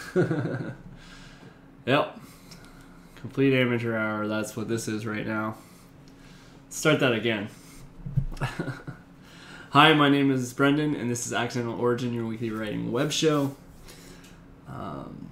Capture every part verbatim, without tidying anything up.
Yep. Complete amateur hour. That's what this is right now. Start that again. Hi, my name is Brendan, and this is Accidental Origin, your weekly writing web show. Um,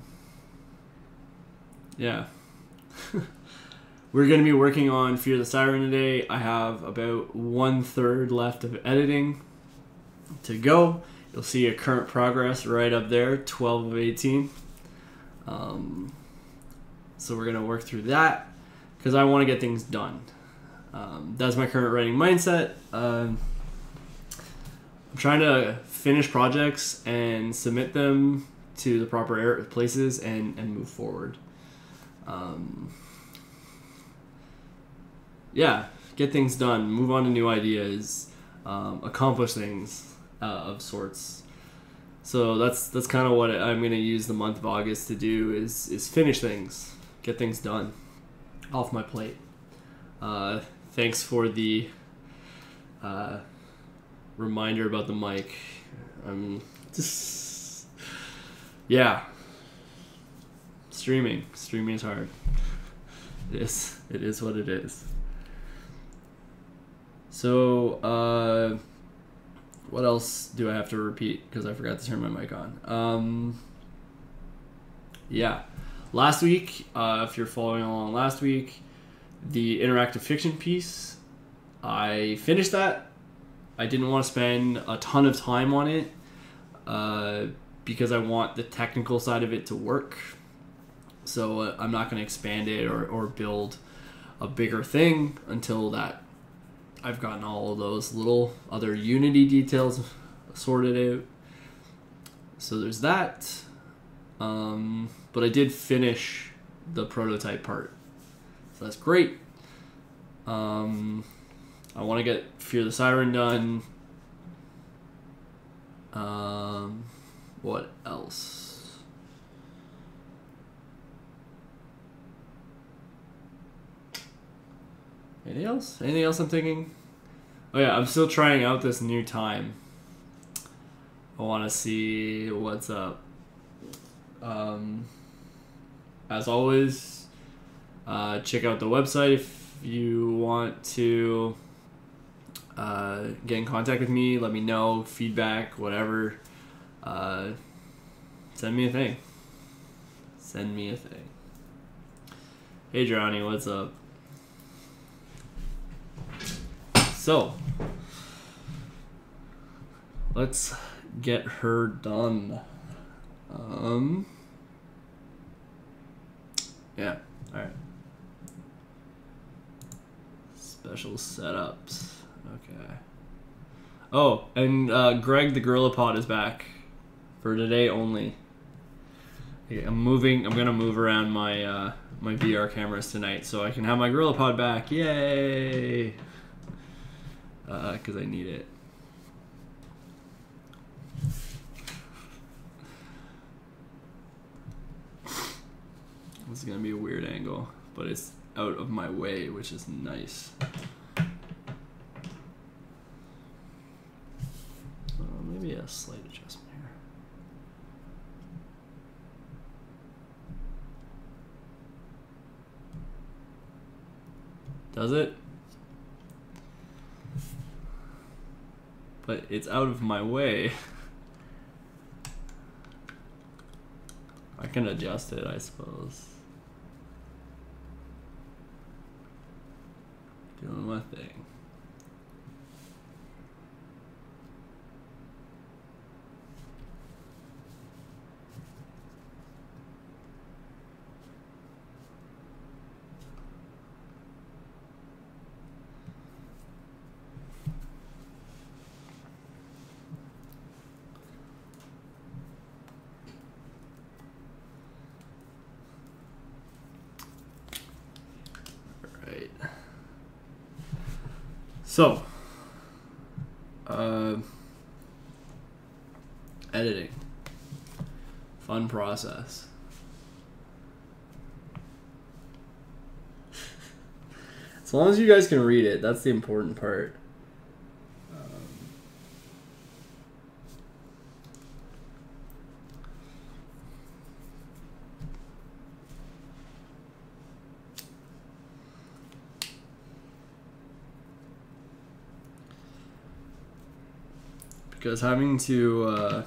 yeah. We're going to be working on Fear the Siren today. I have about one third left of editing to go. You'll see a current progress right up there, twelve of eighteen. Um, so we're going to work through that because I want to get things done. Um, that's my current writing mindset. Um, I'm trying to finish projects and submit them to the proper places and, and move forward. Um, yeah, get things done, move on to new ideas, um, accomplish things uh, of sorts. So that's that's kind of what I'm going to use the month of August to do is is finish things, get things done off my plate. Uh, thanks for the uh, reminder about the mic. I'm just yeah. Streaming, streaming is hard. It is. It is what it is. So, uh, what else do I have to repeat? Because I forgot to turn my mic on. Um, yeah. Last week, uh, if you're following along last week, the interactive fiction piece, I finished that. I didn't want to spend a ton of time on it uh, because I want the technical side of it to work. So uh, I'm not going to expand it or, or build a bigger thing until that I've gotten all of those little other Unity details sorted out. So there's that. Um, but I did finish the prototype part. So that's great. Um, I want to get Fear the Siren done. Um, what else? Anything else? Anything else I'm thinking? Oh yeah, I'm still trying out this new time. I want to see what's up. Um, as always, uh, check out the website if you want to uh, get in contact with me. Let me know, feedback, whatever. Uh, send me a thing. Send me a thing. Hey, Drowny, what's up? So, let's get her done. Um, yeah, alright. Special setups. Okay. Oh, and uh, Greg the GorillaPod is back for today only. Okay, I'm moving, I'm gonna move around my, uh, my V R cameras tonight so I can have my GorillaPod back. Yay! Because uh, I need it. This is going to be a weird angle, but it's out of my way, which is nice. Uh, maybe a slight adjustment here. Does it? But it's out of my way. I can adjust it, I suppose. Doing my thing. So, uh, editing. Fun process. As long as you guys can read it, that's the important part. Um, because having to uh,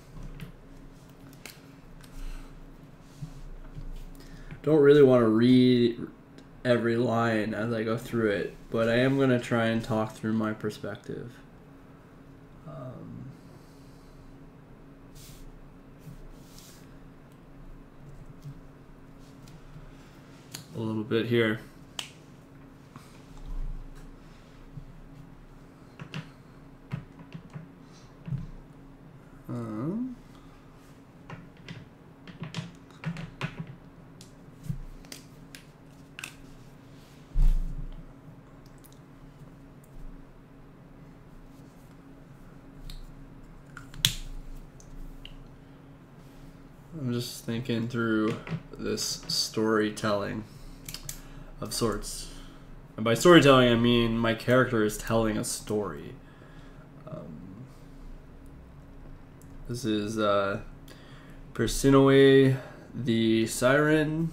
don't really want to read every line as I go through it, but I am going to try and talk through my perspective. Um, a little bit here. Um, I'm just thinking through this storytelling of sorts. And by storytelling, I mean my character is telling a story. Um, this is uh, Persinoe the Siren.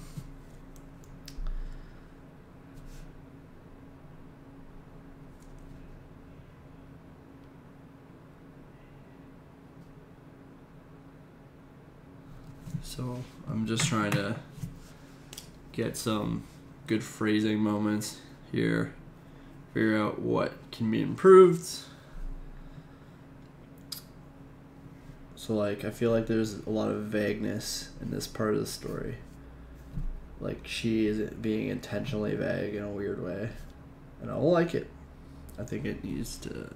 So I'm just trying to get some good phrasing moments here, figure out what can be improved. So like, I feel like there's a lot of vagueness in this part of the story. Like she is being intentionally vague in a weird way. And I don't like it. I think it needs to...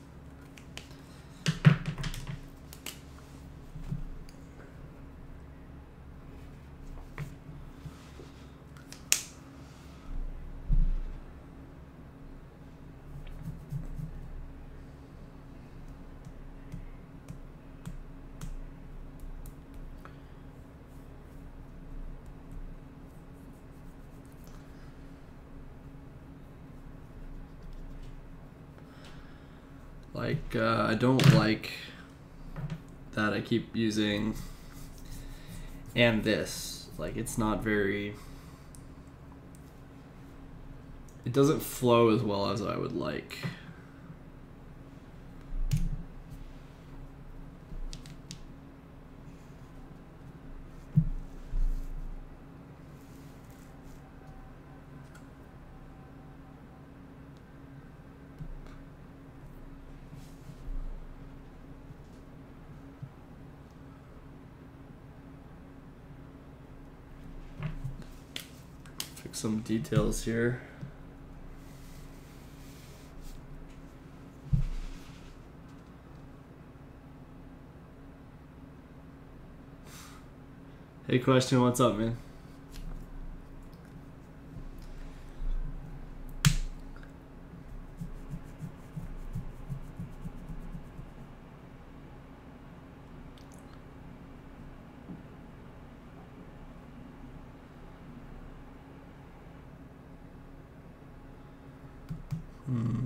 Like, uh, I don't like that I keep using and this. Like, it's not very... It doesn't flow as well as I would like. Fix some details here. Hey, question, what's up, man? Hmm.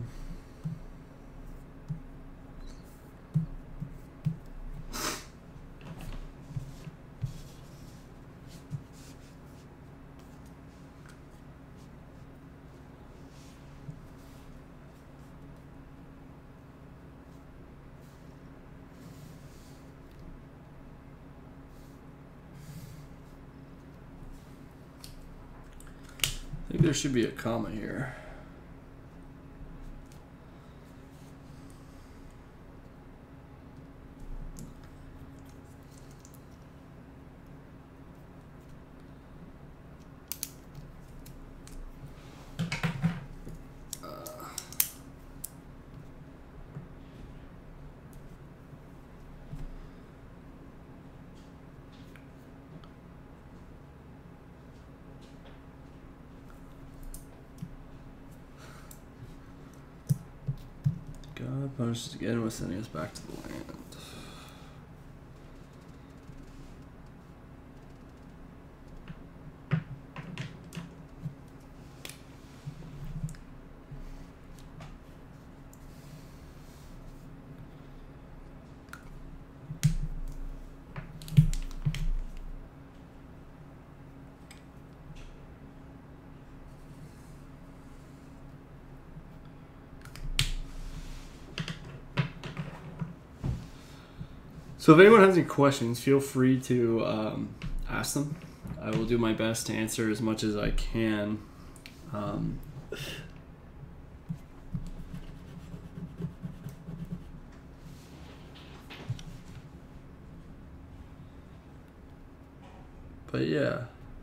I think there should be a comma here. God punishes again with sending us back to the land. So if anyone has any questions, feel free to um, ask them. I will do my best to answer as much as I can. Um, but yeah.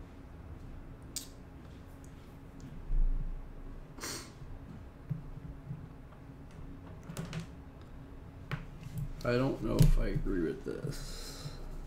I don't know if I agree with this.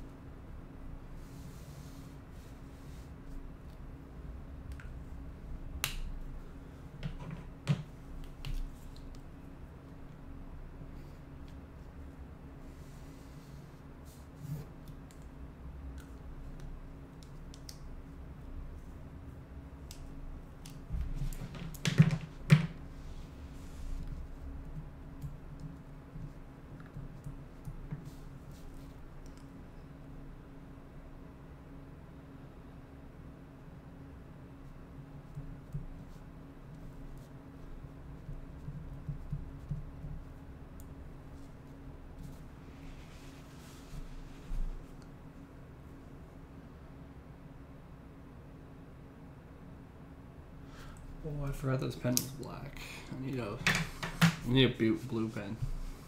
Oh, I forgot this pen was black. I need a, I need a blue pen.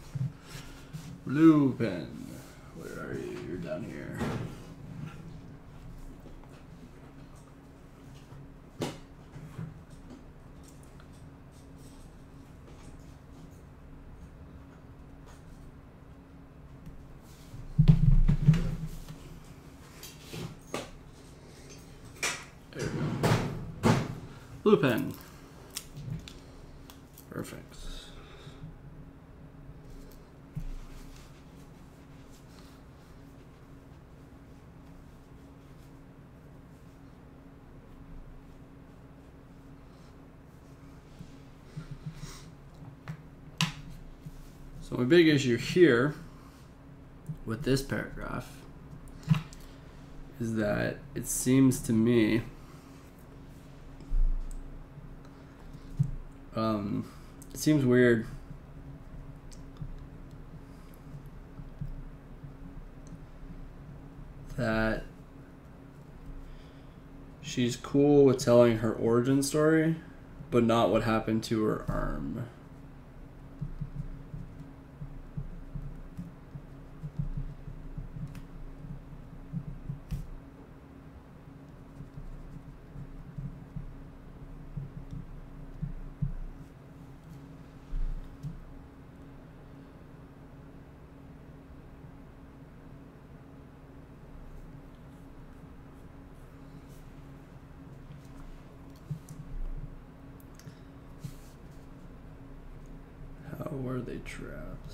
Blue pen. Where are you? You're down here. There we go. Blue pen. Perfect. So my big issue here with this paragraph is that it seems to me um, it seems weird that she's cool with telling her origin story, but not what happened to her arm. How were they trapped?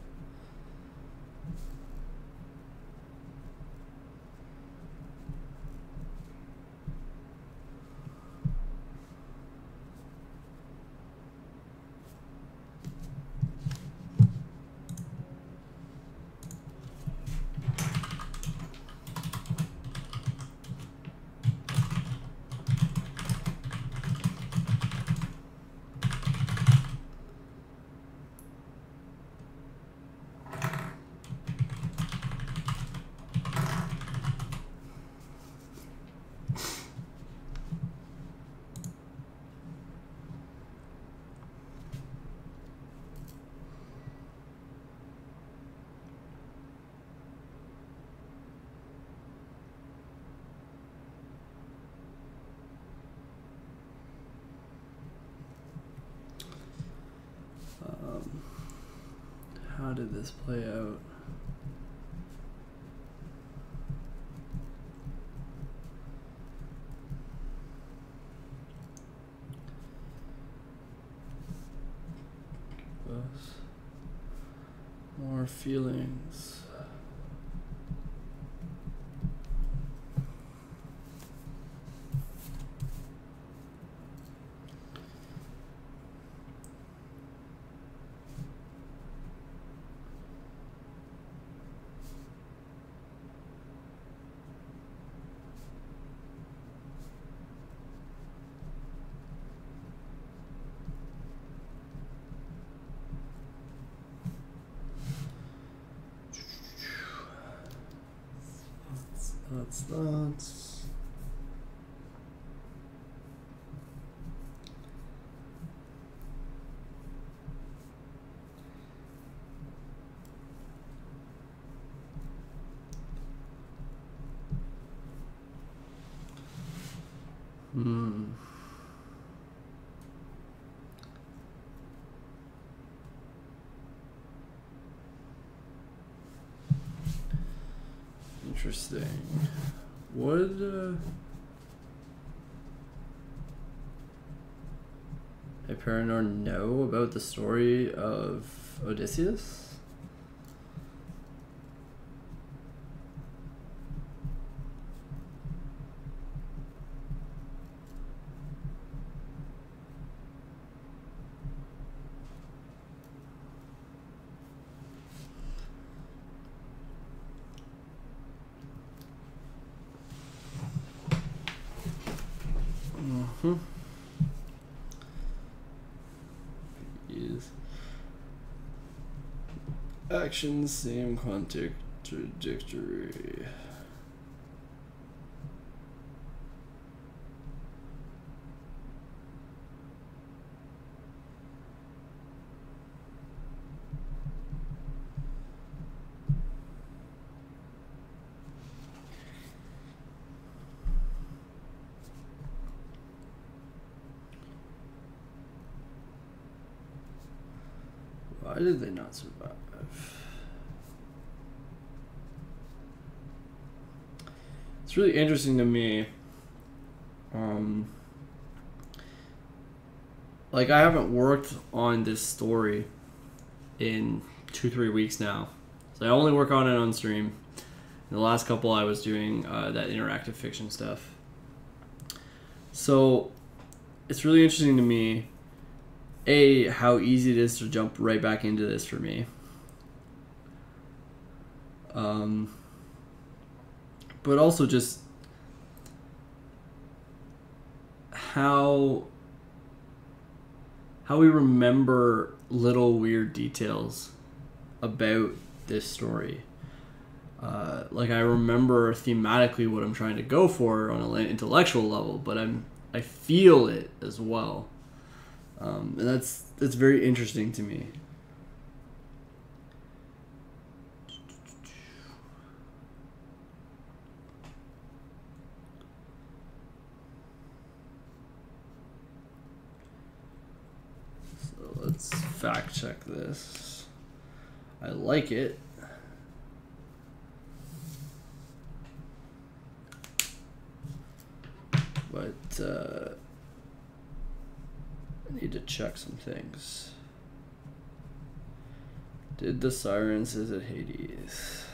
Um, how did this play out? Us more feelings. that's that. Hmm. Interesting. Would uh, Hyperenor know about the story of Odysseus? Mm-hmm. Yes. Actions seem contradictory. Why did they not survive? It's really interesting to me. Um, like, I haven't worked on this story in two, three weeks now. So I only work on it on stream. In the last couple, I was doing uh, that interactive fiction stuff. So it's really interesting to me, A, how easy it is to jump right back into this for me. Um, but also just how how we remember little weird details about this story. Uh, like, I remember thematically what I'm trying to go for on an intellectual level, but I'm I feel it as well, um, and that's that's very interesting to me. So let's fact check this. I like it. But uh, I need to check some things. Did the sirens visit Hades?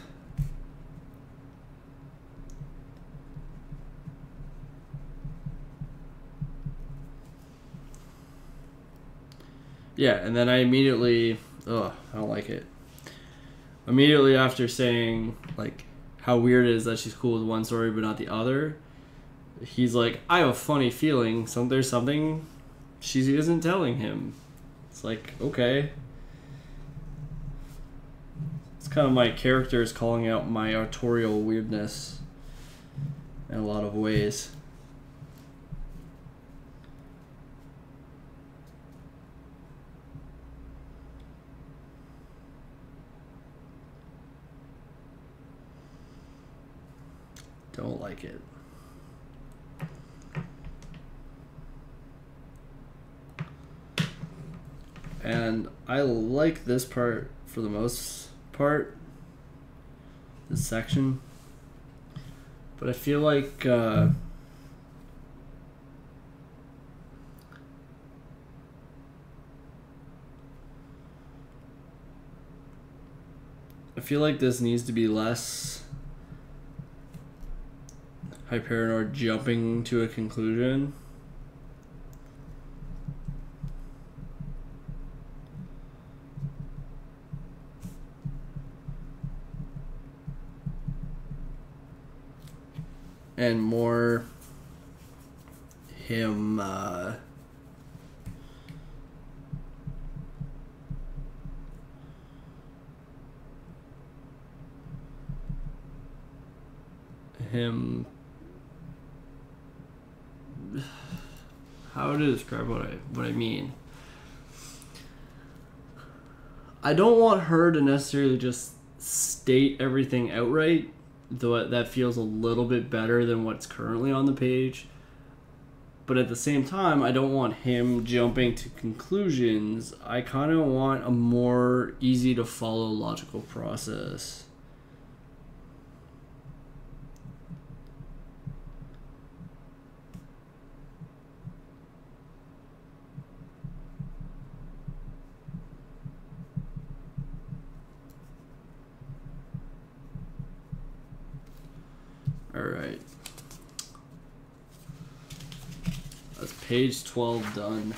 Yeah, and then I immediately, ugh, I don't like it. Immediately after saying, like, how weird it is that she's cool with one story but not the other, he's like, I have a funny feeling some there's something she isn't telling him. It's like, okay. It's kind of my characters calling out my autorial weirdness in a lot of ways. Don't like it. And I like this part for the most part, this section. But I feel like uh, I feel like this needs to be less Hyperenor jumping to a conclusion. And more him uh, him. How to describe what I what I mean? I don't want her to necessarily just state everything outright, though that feels a little bit better than what's currently on the page. But at the same time, I don't want him jumping to conclusions. I kind of want a more easy to follow logical process. All right. That's page twelve done.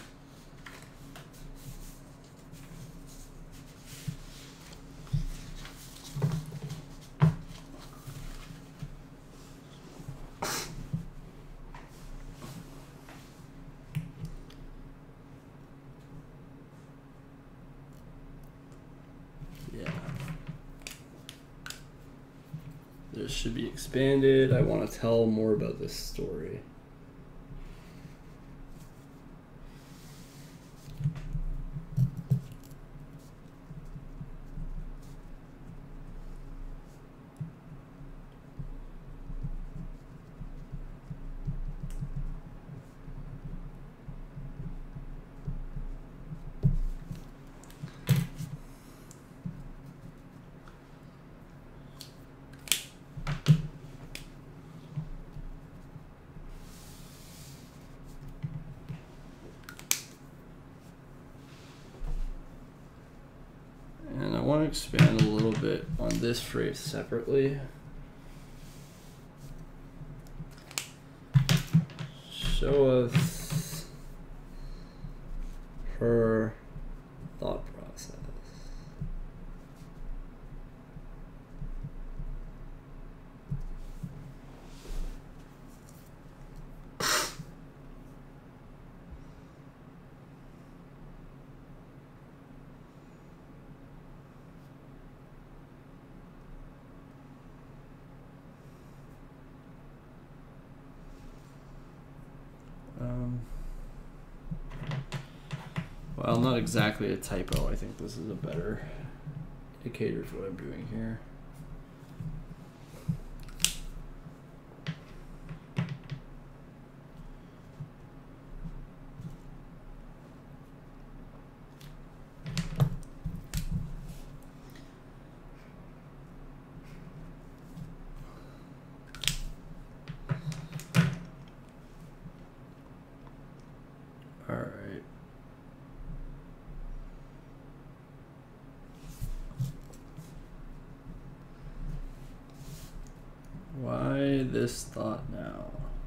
Yeah. This should be expanded. I want to tell more about this story. And I want to expand a little bit on this phrase separately. Show us her thought process. Um, well, not exactly a typo. I think this is a better indicator for what I'm doing here. All right. Why this thought now?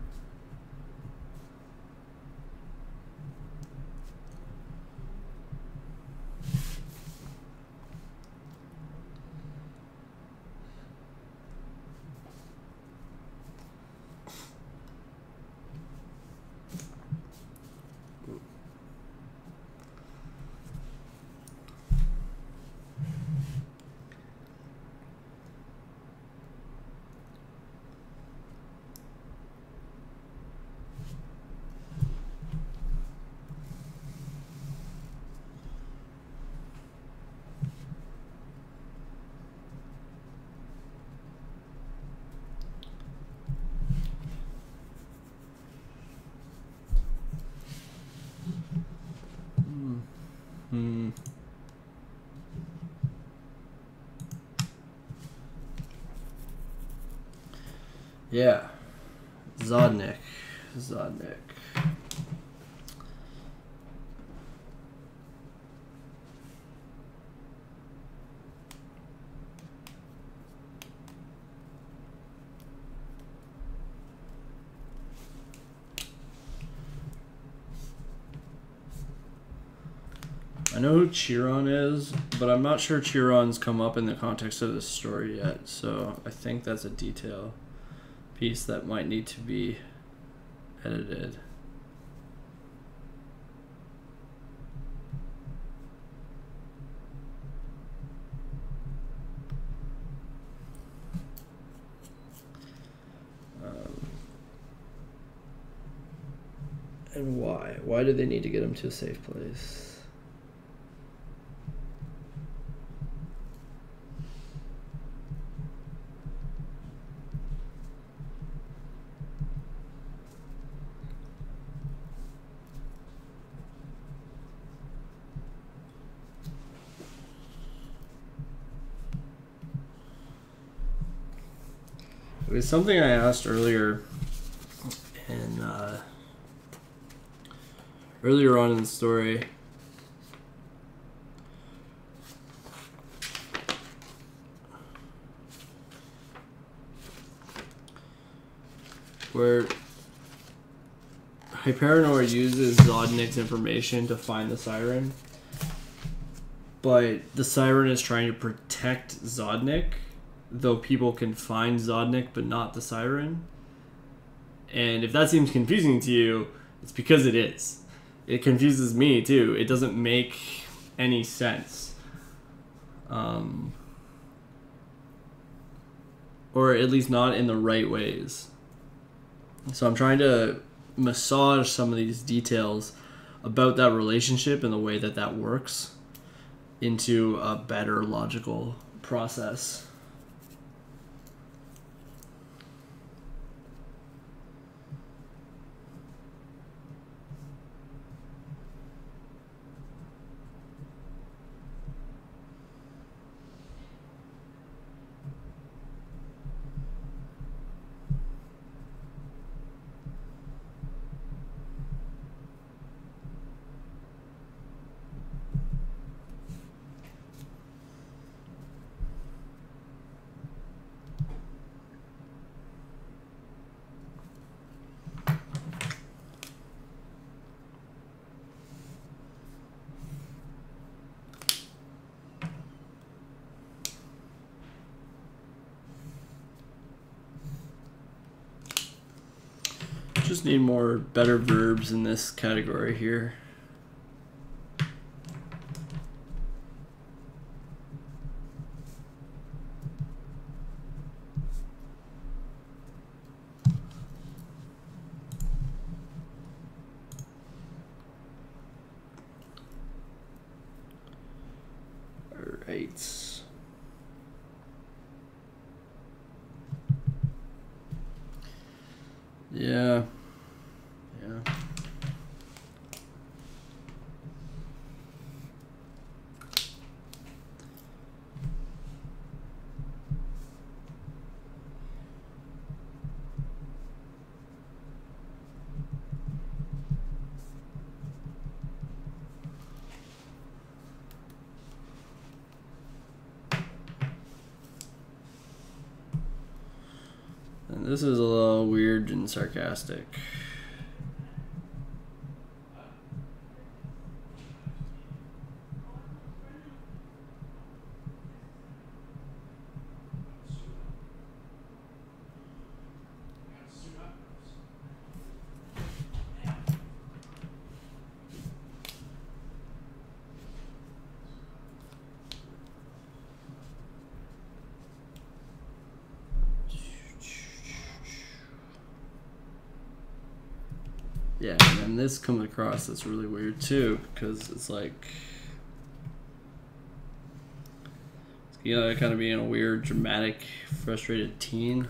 Hmm. Yeah. Zodnik. Zodnik. I know who Chiron is, but I'm not sure Chiron's come up in the context of this story yet, so I think that's a detail piece that might need to be edited. And why? Why do they need to get him to a safe place? It was something I asked earlier in uh, earlier on in the story. Where Hyperanor uses Zodnik's information to find the Siren, but the Siren is trying to protect Zodnik, though people can find Zodnik but not the Siren. And if that seems confusing to you, it's because it is. It confuses me too. It doesn't make any sense. Um, or at least not in the right ways. So I'm trying to massage some of these details about that relationship and the way that that works into a better logical process. Just need more better verbs in this category here. All right. Yeah. Yeah. And this is a little weird and sarcastic. Yeah, and then this comes across that's really weird too, because it's like, you know, kind of being a weird, dramatic, frustrated teen.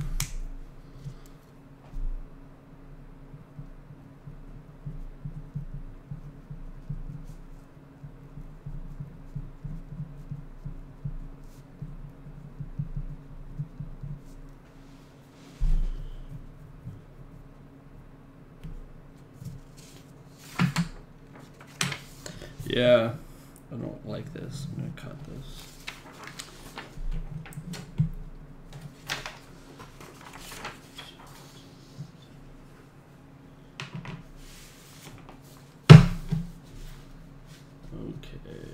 Yeah, I don't like this. I'm gonna cut this. Okay.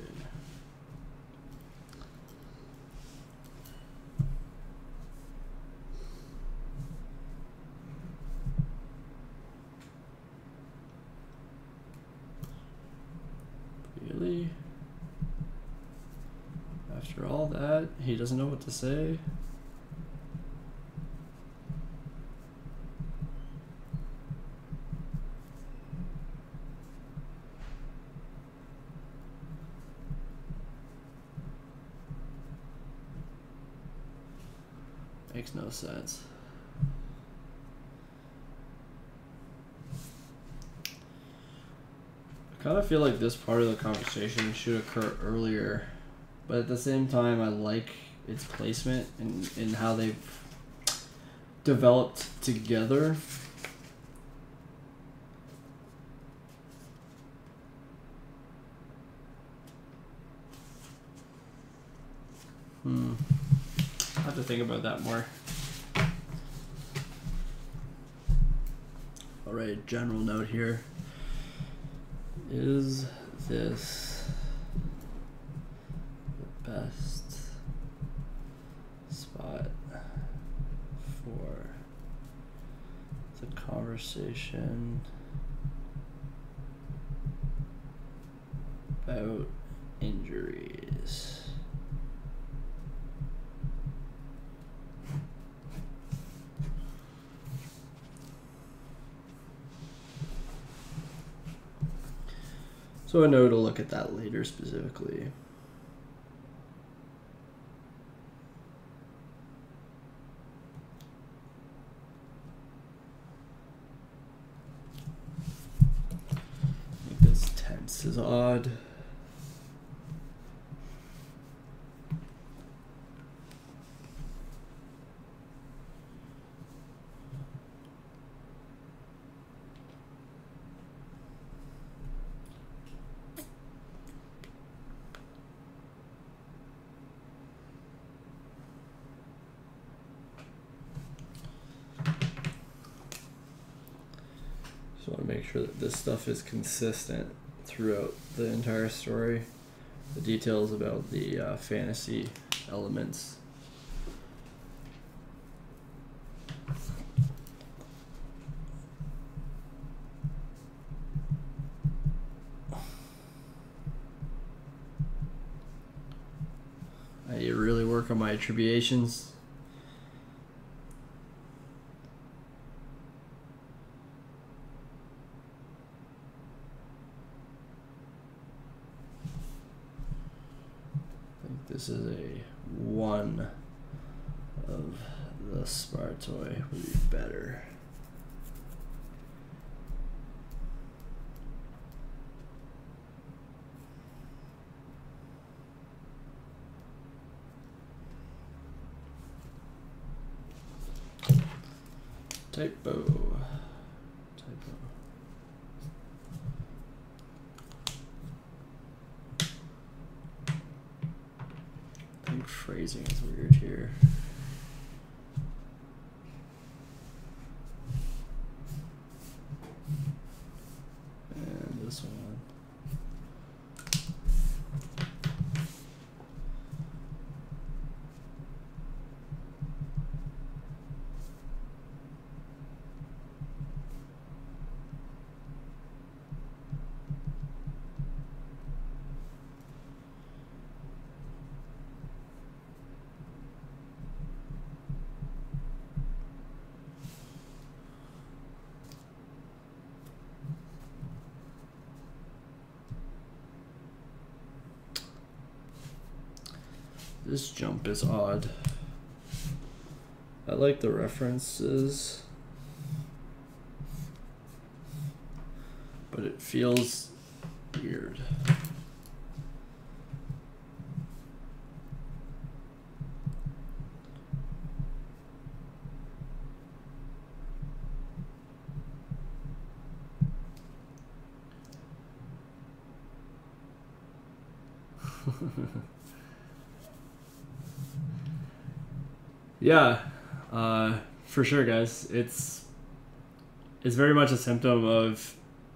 Really? After all that, he doesn't know what to say? Makes no sense. I kind of feel like this part of the conversation should occur earlier, but at the same time, I like its placement and, and how they've developed together. Hmm. I have to think about that more. I'll write a general note here. Is this the best spot for the conversation about injuries? So I know to look at that later specifically. I think this tense is odd. Just want to make sure that this stuff is consistent throughout the entire story. The details about the uh, fantasy elements. I need to really work on my attributions. This is a one of the Spartoi would be better. Typo. Typo. I think phrasing is weird here. And this one. This jump is odd. I like the references, but it feels weird. Yeah, uh, for sure, guys. It's it's very much a symptom of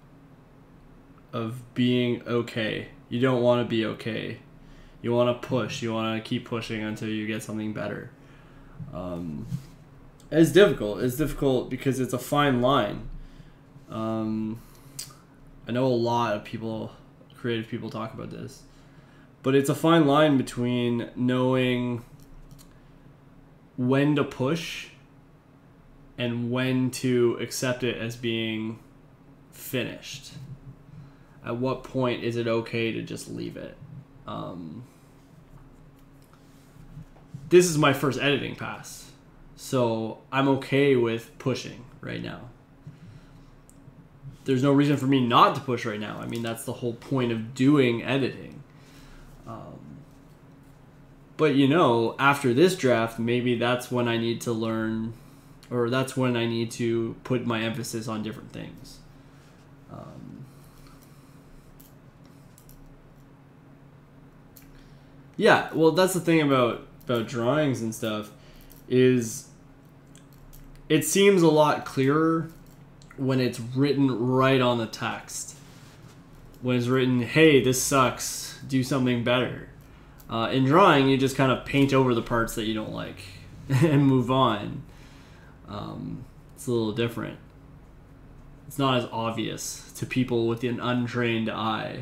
of being okay. You don't want to be okay. You want to push. You want to keep pushing until you get something better. Um, it's difficult. It's difficult because it's a fine line. Um, I know a lot of people, creative people, talk about this, but it's a fine line between knowing when to push and when to accept it as being finished. At what point is it okay to just leave it? Um, this is my first editing pass. So I'm okay with pushing right now. There's no reason for me not to push right now. I mean, that's the whole point of doing editing. Um, but, you know, after this draft, maybe that's when I need to learn, or that's when I need to put my emphasis on different things. Um, yeah, well, that's the thing about, about drawings and stuff, is it seems a lot clearer when it's written right on the text. When it's written, hey, this sucks, do something better. Uh, in drawing, you just kind of paint over the parts that you don't like and move on. Um, it's a little different. It's not as obvious to people with an untrained eye.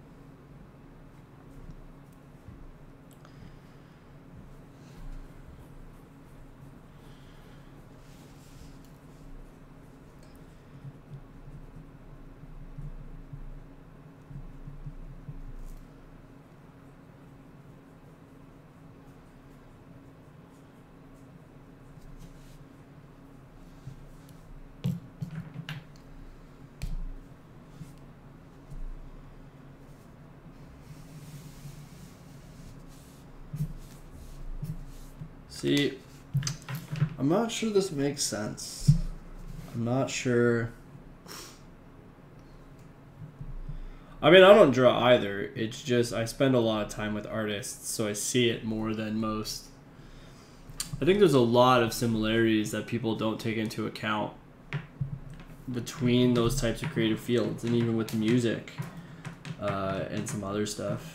See, I'm not sure this makes sense. I'm not sure. I mean, I don't draw either. It's just I spend a lot of time with artists, so I see it more than most. I think there's a lot of similarities that people don't take into account between those types of creative fields, and even with music uh, and some other stuff.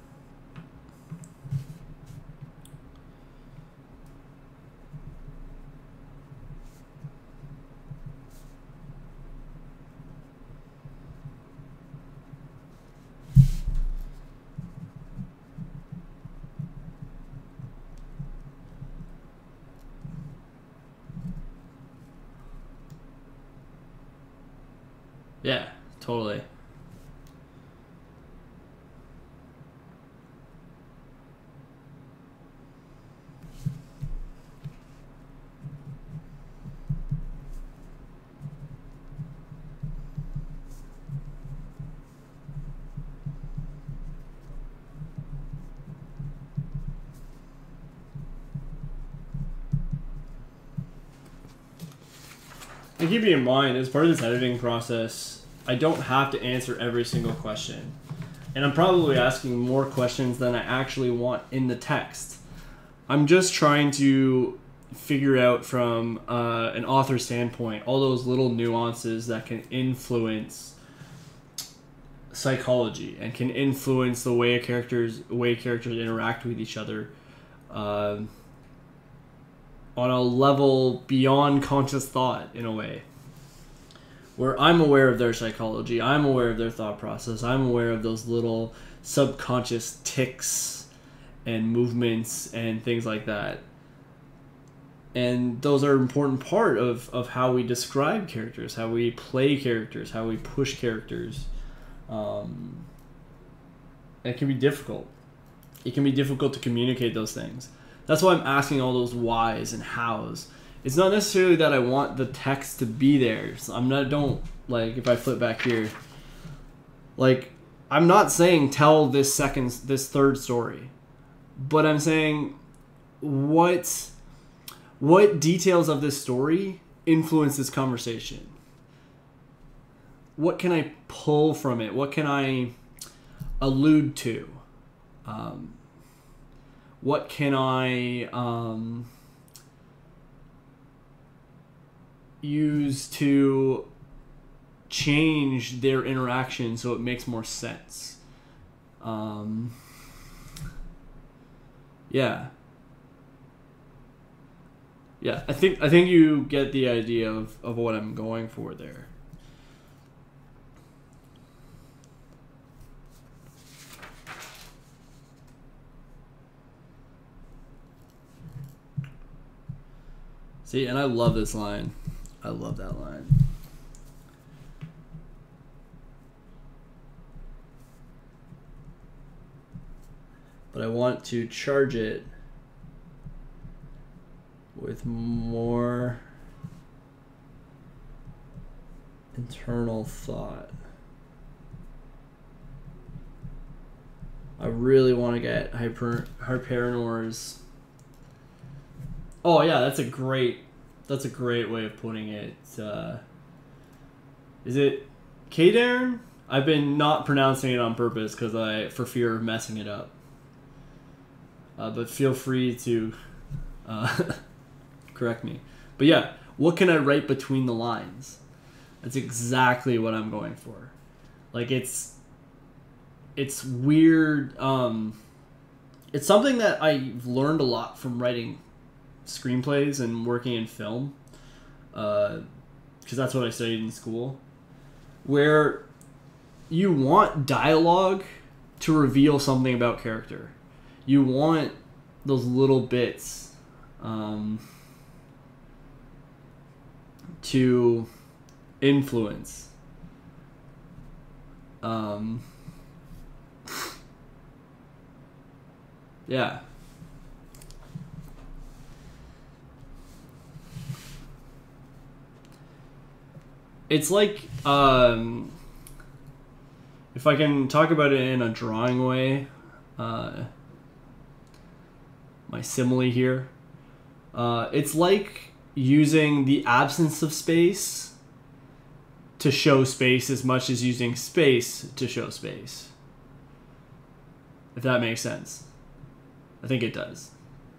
Yeah, totally. And keeping in mind, as part of this editing process, I don't have to answer every single question. And I'm probably asking more questions than I actually want in the text. I'm just trying to figure out from uh, an author's standpoint all those little nuances that can influence psychology and can influence the way a characters way characters interact with each other uh, on a level beyond conscious thought, in a way, where I'm aware of their psychology, I'm aware of their thought process, I'm aware of those little subconscious tics and movements and things like that. And those are an important part of, of how we describe characters, how we play characters, how we push characters. Um, it can be difficult. It can be difficult to communicate those things. That's why I'm asking all those whys and hows. It's not necessarily that I want the text to be there. So I'm not, don't, like, if I flip back here, like, I'm not saying tell this second, this third story, but I'm saying what, what details of this story influence this conversation? What can I pull from it? What can I allude to? Um, what can I um, use to change their interaction so it makes more sense? Um, yeah. Yeah, I think I think you get the idea of, of what I'm going for there. See, and I love this line. I love that line. But I want to charge it with more internal thought. I really want to get Hyper Hypernor's. Oh yeah, that's a great, that's a great way of putting it. Uh, is it Kadaern? I've been not pronouncing it on purpose because I, for fear of messing it up. Uh, but feel free to uh, correct me. But yeah, what can I write between the lines? That's exactly what I'm going for. Like it's, it's weird. Um, it's something that I've learned a lot from writing screenplays and working in film, because uh, that's what I studied in school, where you want dialogue to reveal something about character. You want those little bits um, to influence. Um, yeah. It's like, um, if I can talk about it in a drawing way, uh, my simile here, uh, it's like using the absence of space to show space as much as using space to show space. If that makes sense. I think it does.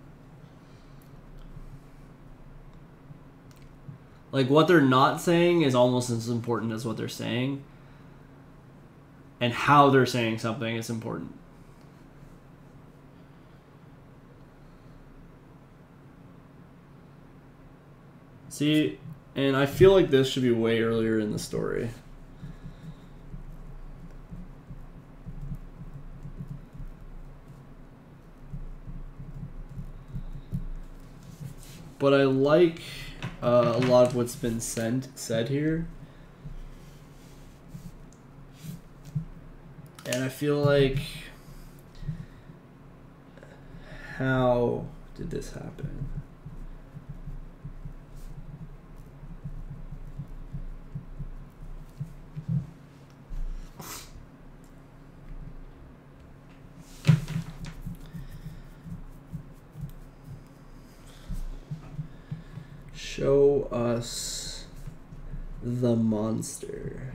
Like, what they're not saying is almost as important as what they're saying. And how they're saying something is important. See, and I feel like this should be way earlier in the story. But I like uh, a lot of what's been sent, said here. And I feel like, how did this happen? Show us the monster.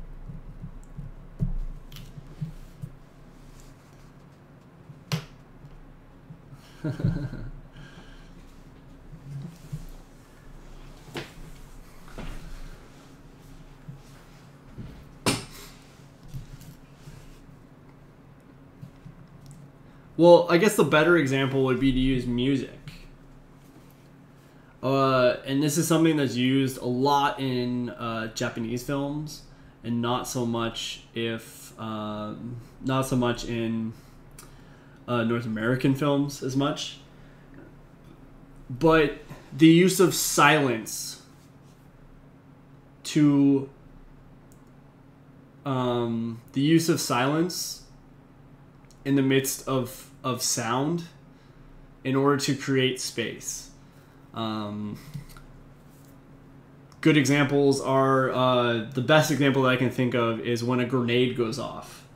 Well, I guess the better example would be to use music. Uh, and this is something that's used a lot in uh, Japanese films, and not so much if um, not so much in uh, North American films as much. But the use of silence to um, the use of silence in the midst of of sound in order to create space. Um, good examples are, uh, the best example that I can think of is when a grenade goes off.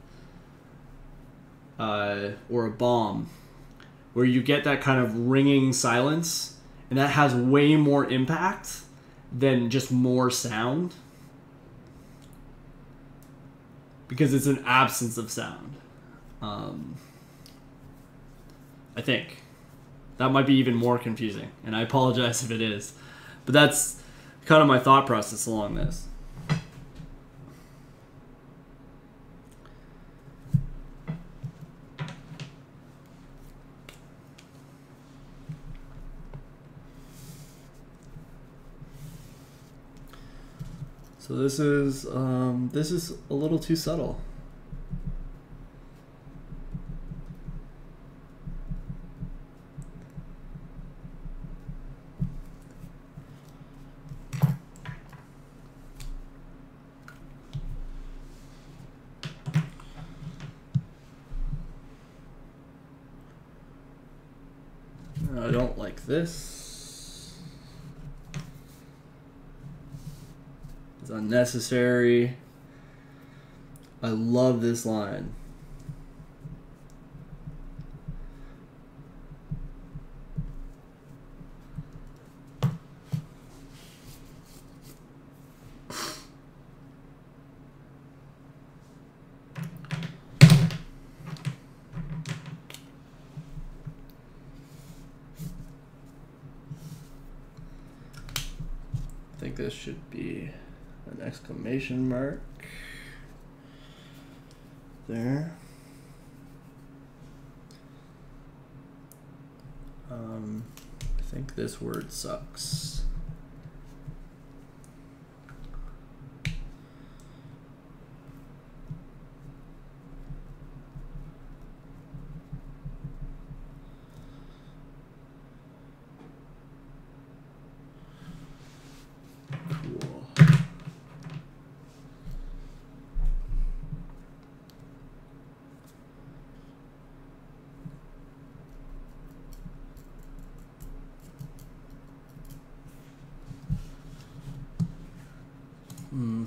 Uh, or a bomb. Where you get that kind of ringing silence, and that has way more impact than just more sound. Because it's an absence of sound. Um, I think. That might be even more confusing, and I apologize if it is. But that's kind of my thought process along this. So this is um, this is a little too subtle. I don't like this. It's unnecessary. I love this line. I think this should be an exclamation mark there. Um, I think this word sucks. Cool. Hmm.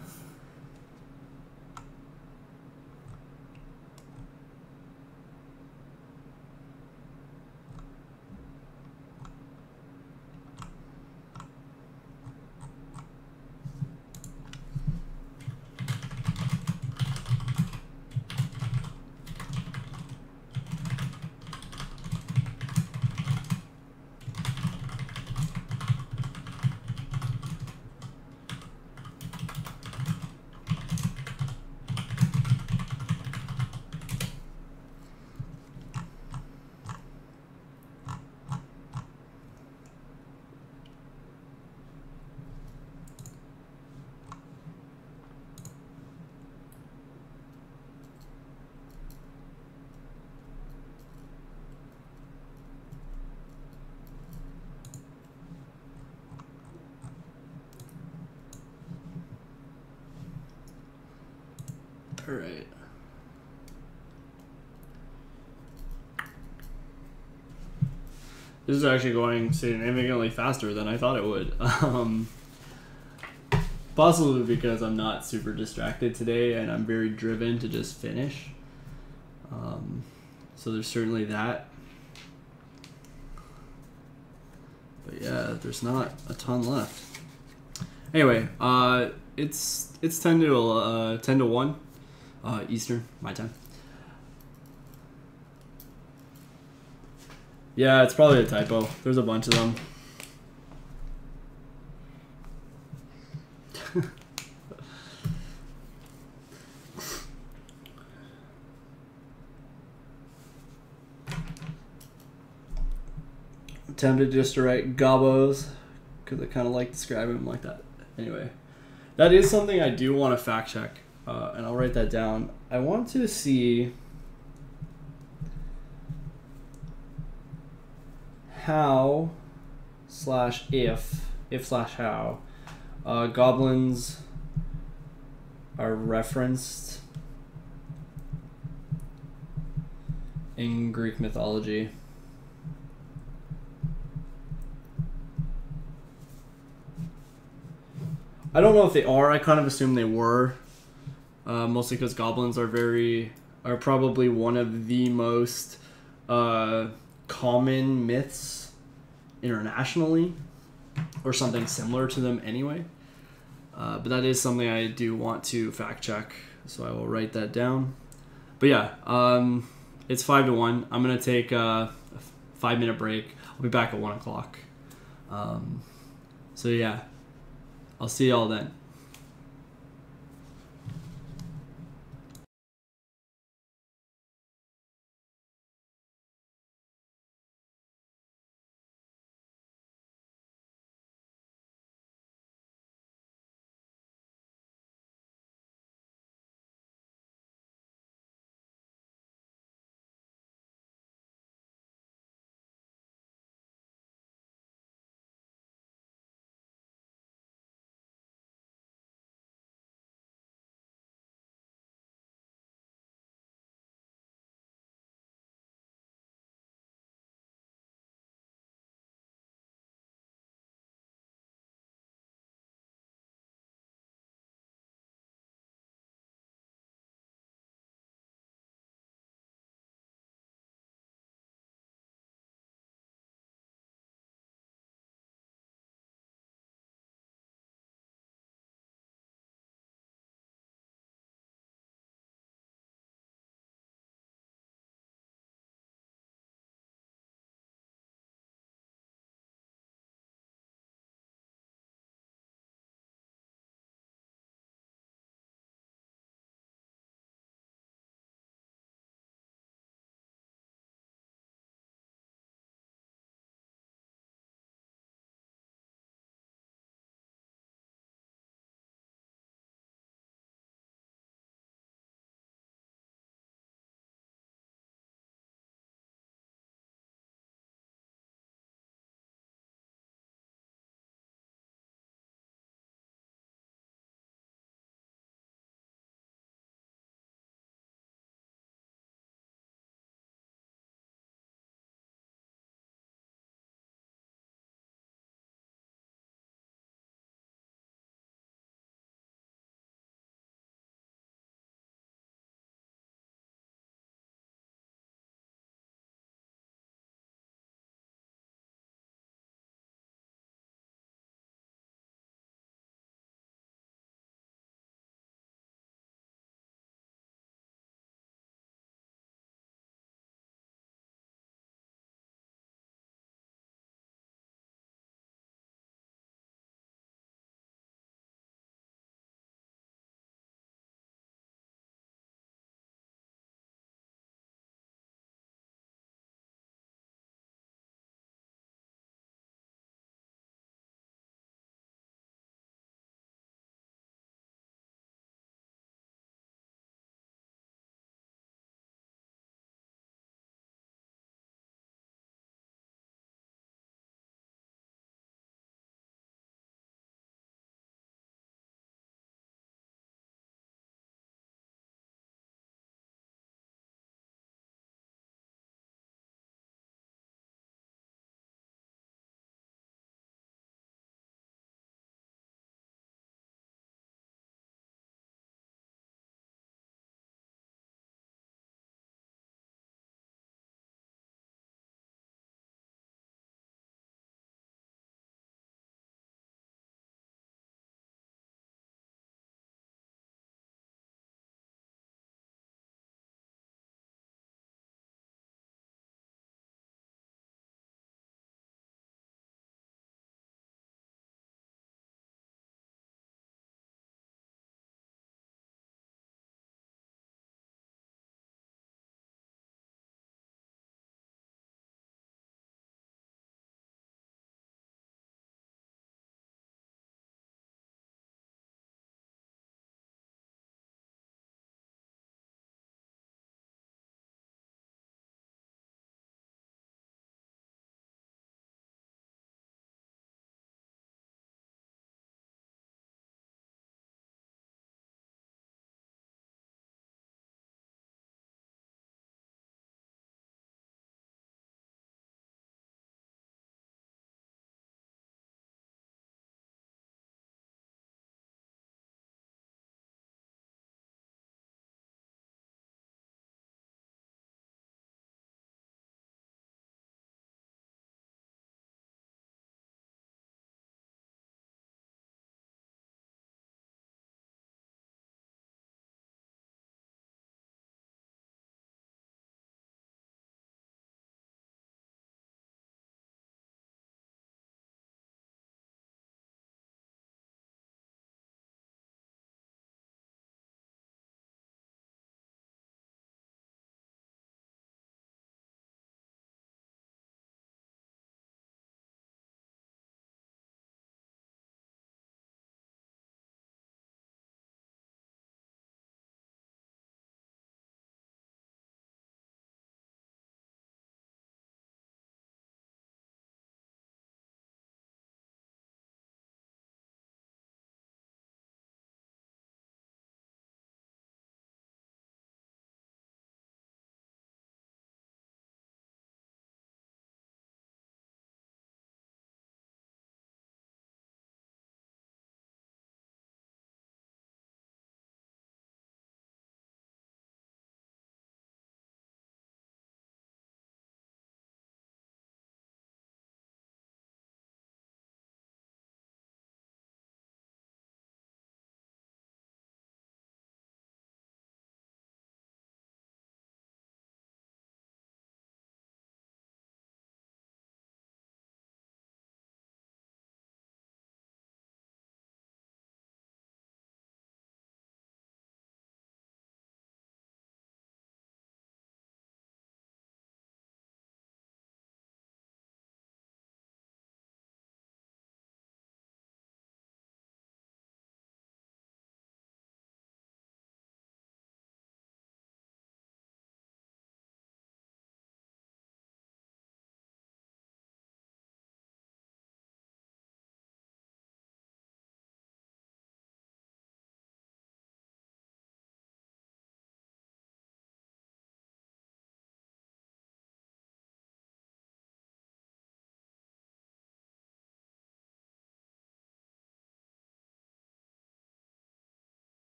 All right. This is actually going significantly faster than I thought it would. Um, possibly because I'm not super distracted today and I'm very driven to just finish. Um, so there's certainly that. But yeah, there's not a ton left. Anyway, uh, it's it's ten to uh, ten to one uh, Eastern, my time. Yeah, it's probably a typo. There's a bunch of them. I'm tempted just to write gobos because I kind of like describing them like that. Anyway, that is something I do want to fact check, uh, and I'll write that down. I want to see how slash if if slash how uh, goblins are referenced in Greek mythology. I don't know if they are. I kind of assume they were, uh, mostly because goblins are very are probably one of the most uh, common myths internationally, or something similar to them anyway. Uh, but that is something I do want to fact check, so I will write that down. But yeah, um, it's five to one. I'm gonna take a five minute break. I'll be back at one o'clock. Um, so yeah, I'll see y'all then.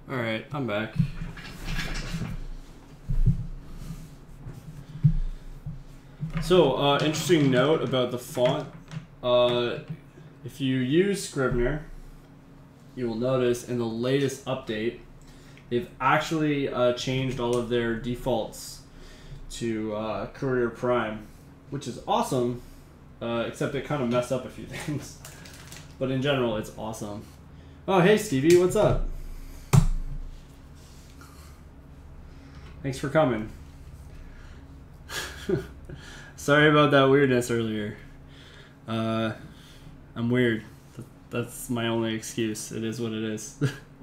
Alright, I'm back. So, uh, interesting note about the font. Uh, if you use Scrivener, you will notice in the latest update, they've actually uh, changed all of their defaults to uh, Courier Prime, which is awesome, uh, except it kind of messed up a few things. But in general, it's awesome. Oh, hey Stevie, what's up? Thanks for coming. Sorry about that weirdness earlier. Uh, I'm weird. That's my only excuse. It is what it is.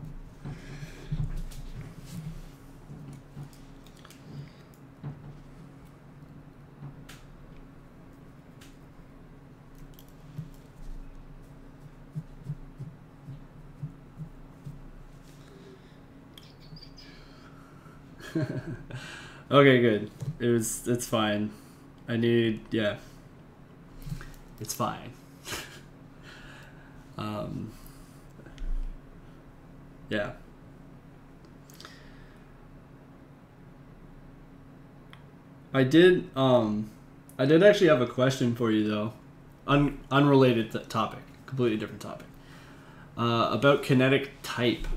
Okay, good. It was. It's fine. I need. Yeah. It's fine. um. Yeah. I did. Um. I did actually have a question for you though, Un- unrelated to topic, completely different topic. Uh, about kinetic type.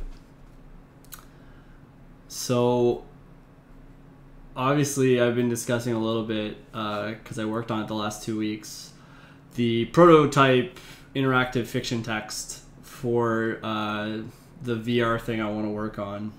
So. Obviously, I've been discussing a little bit, because uh, I worked on it the last two weeks, the prototype interactive fiction text for uh, the V R thing I want to work on.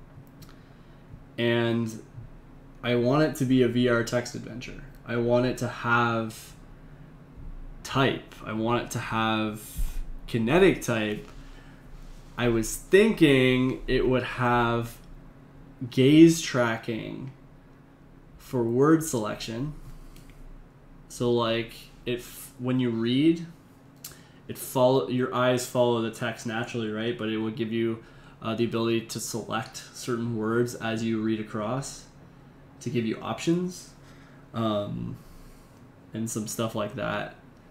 And I want it to be a V R text adventure. I want it to have type. I want it to have kinetic type. I was thinking it would have gaze tracking for word selection. So like if when you read, it follow your eyes follow the text naturally, right? But it would give you uh, the ability to select certain words as you read across to give you options, um, and some stuff like that.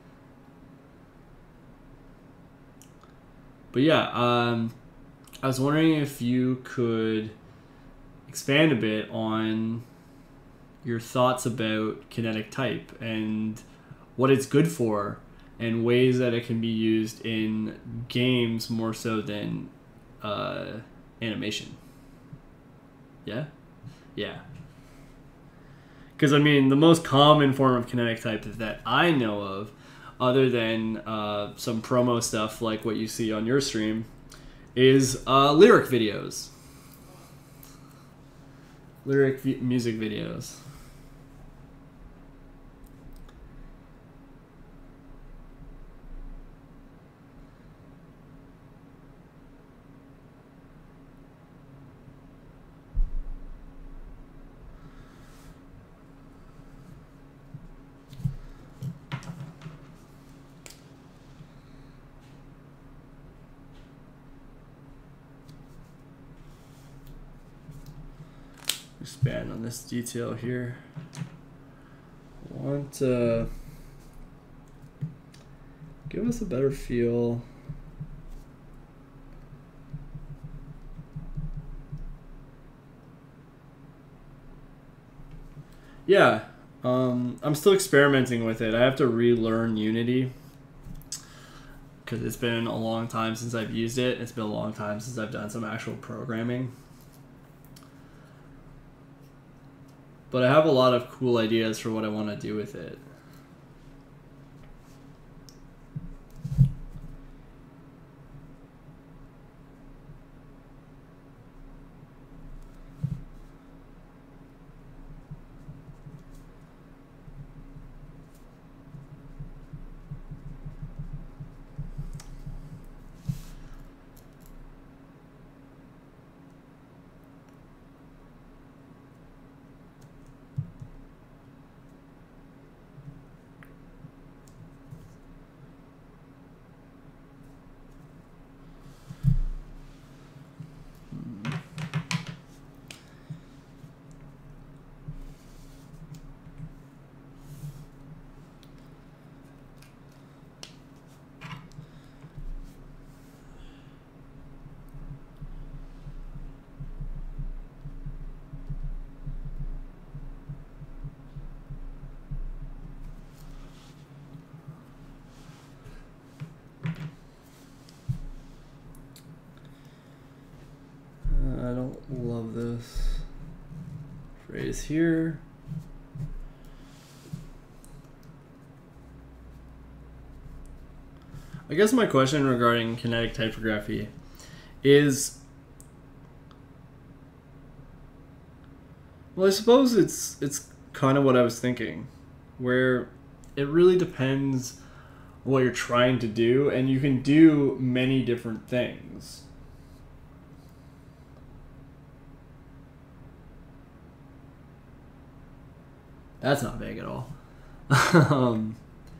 But yeah, um, I was wondering if you could expand a bit on your thoughts about kinetic type and what it's good for and ways that it can be used in games more so than uh, animation. Yeah? Yeah. Because, I mean, the most common form of kinetic type that I know of, other than uh, some promo stuff like what you see on your stream, is uh, lyric videos. Lyric v- music videos. Expand on this detail here. I want to give us a better feel. Yeah, um, I'm still experimenting with it. I have to relearn Unity because it's been a long time since I've used it. It's been a long time since I've done some actual programming. But I have a lot of cool ideas for what I want to do with it. space here. I guess my question regarding kinetic typography is, well, I suppose it's it's kind of what I was thinking, where it really depends what you're trying to do, and you can do many different things. That's not vague at all. um,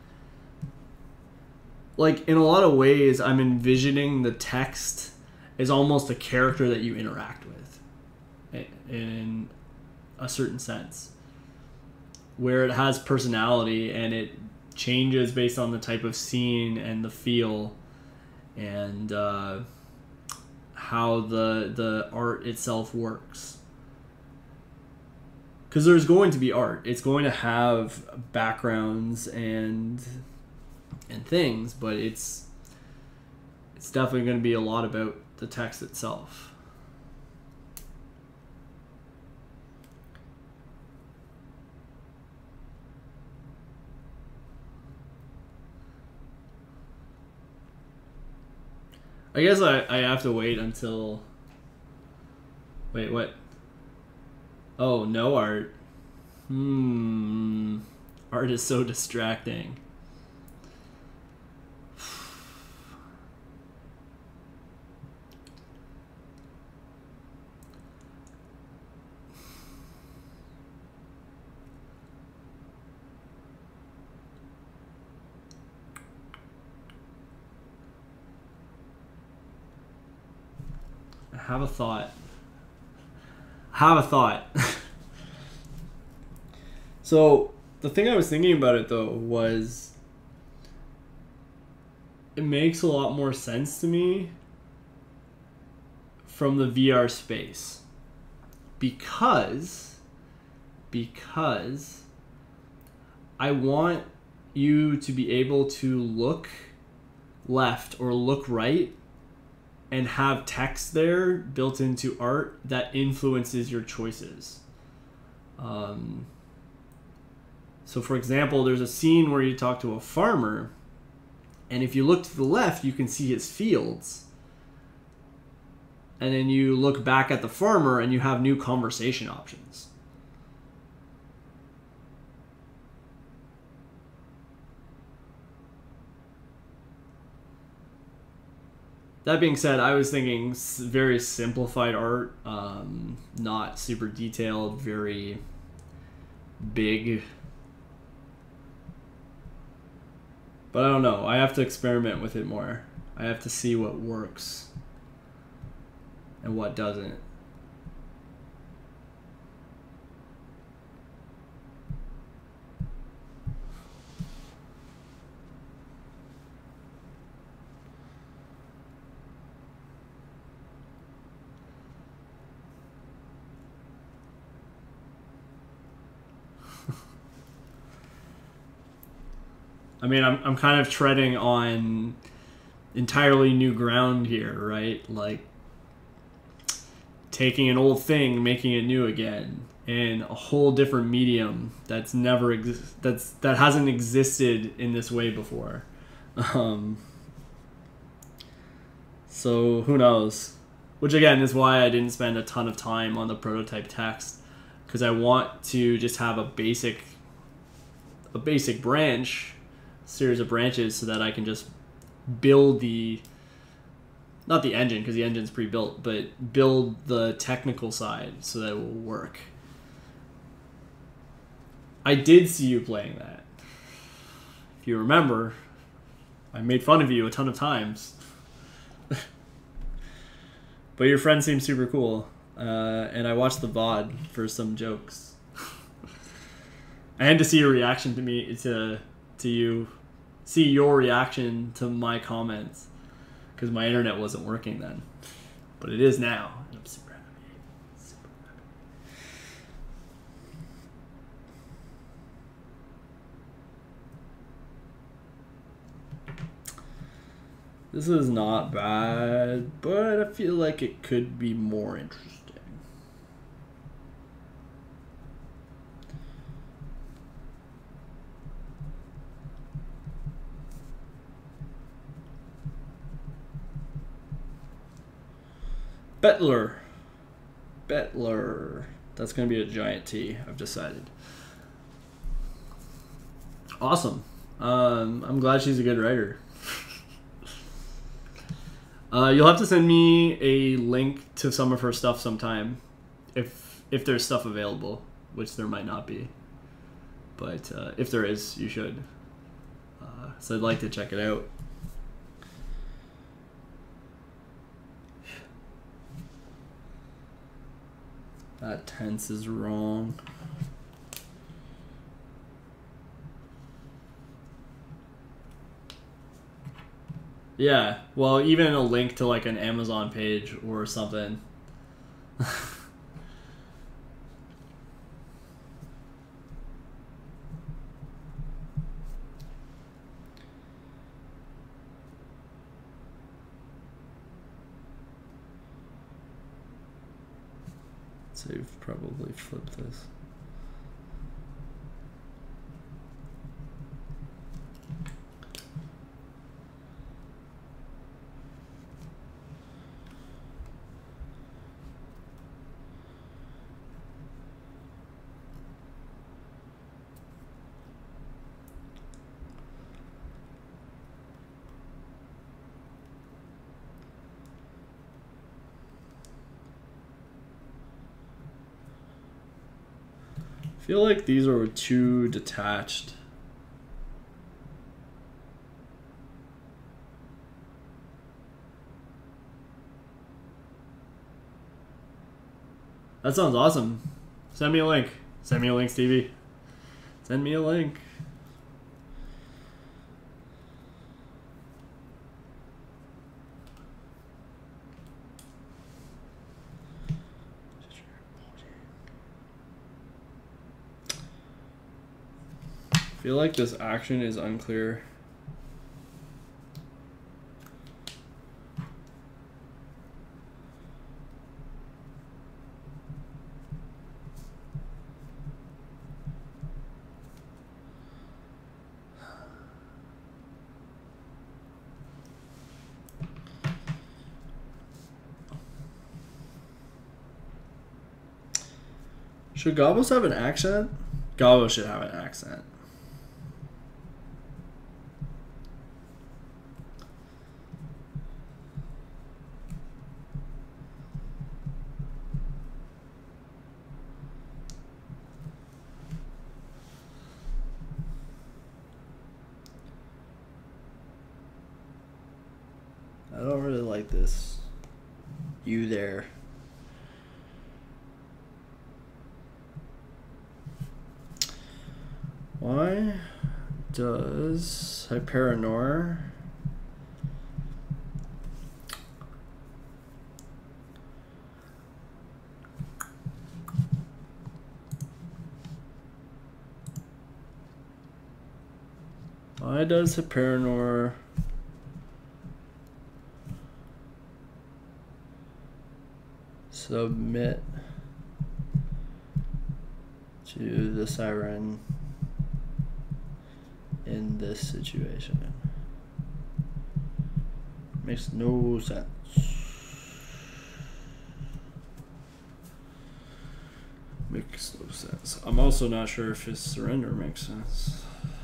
like, in a lot of ways, I'm envisioning the text as almost a character that you interact with in a certain sense, where it has personality and it changes based on the type of scene and the feel and uh, how the the art itself works. Because there's going to be art. It's going to have backgrounds and and things, but it's it's definitely going to be a lot about the text itself. I guess I, I have to wait until... Wait, what? Oh, no art. Hmm. Art is so distracting. I have a thought. I have a thought. So, the thing I was thinking about it, though, was it makes a lot more sense to me from the V R space. Because, because I want you to be able to look left or look right and have text there built into art that influences your choices. Um, so for example, there's a scene where you talk to a farmer, and if you look to the left, you can see his fields. And then you look back at the farmer and you have new conversation options. That being said, I was thinking very simplified art, um, not super detailed, very big. But I don't know. I have to experiment with it more. I have to see what works and what doesn't. I mean, I'm I'm kind of treading on entirely new ground here, right? Like taking an old thing, making it new again, in a whole different medium that's never ex- that's that hasn't existed in this way before. Um, so who knows? Which again is why I didn't spend a ton of time on the prototype text, because I want to just have a basic a basic branch. Series of branches so that I can just build the not the engine because the engine's pre-built, but build the technical side so that it will work. I did see you playing that. If you remember, I made fun of you a ton of times. But your friend seemed super cool, uh, and I watched the V O D for some jokes. I had to see your reaction to me to to you see your reaction to my comments because my internet wasn't working then, but it is now. I'm super happy. Super happy. This is not bad, but I feel like it could be more interesting. Bettler. Bettler. That's going to be a giant T, I've decided. Awesome. Um, I'm glad she's a good writer. uh, you'll have to send me a link to some of her stuff sometime, if if there's stuff available, which there might not be. But uh, if there is, you should. Uh, so I'd like to check it out. That tense is wrong. Yeah, well, even a link to like an Amazon page or something. So you've probably flipped this. I feel like these are too detached. That sounds awesome. Send me a link. Send me a link, Stevie. Send me a link. I feel like this action is unclear. Should Gobbles have an accent? Gobbles should have an accent. I don't really like this. You there. Why does Hyperonor Why does Hyperonor submit to the Siren in this situation? Makes no sense. Makes no sense. I'm also not sure if his surrender makes sense.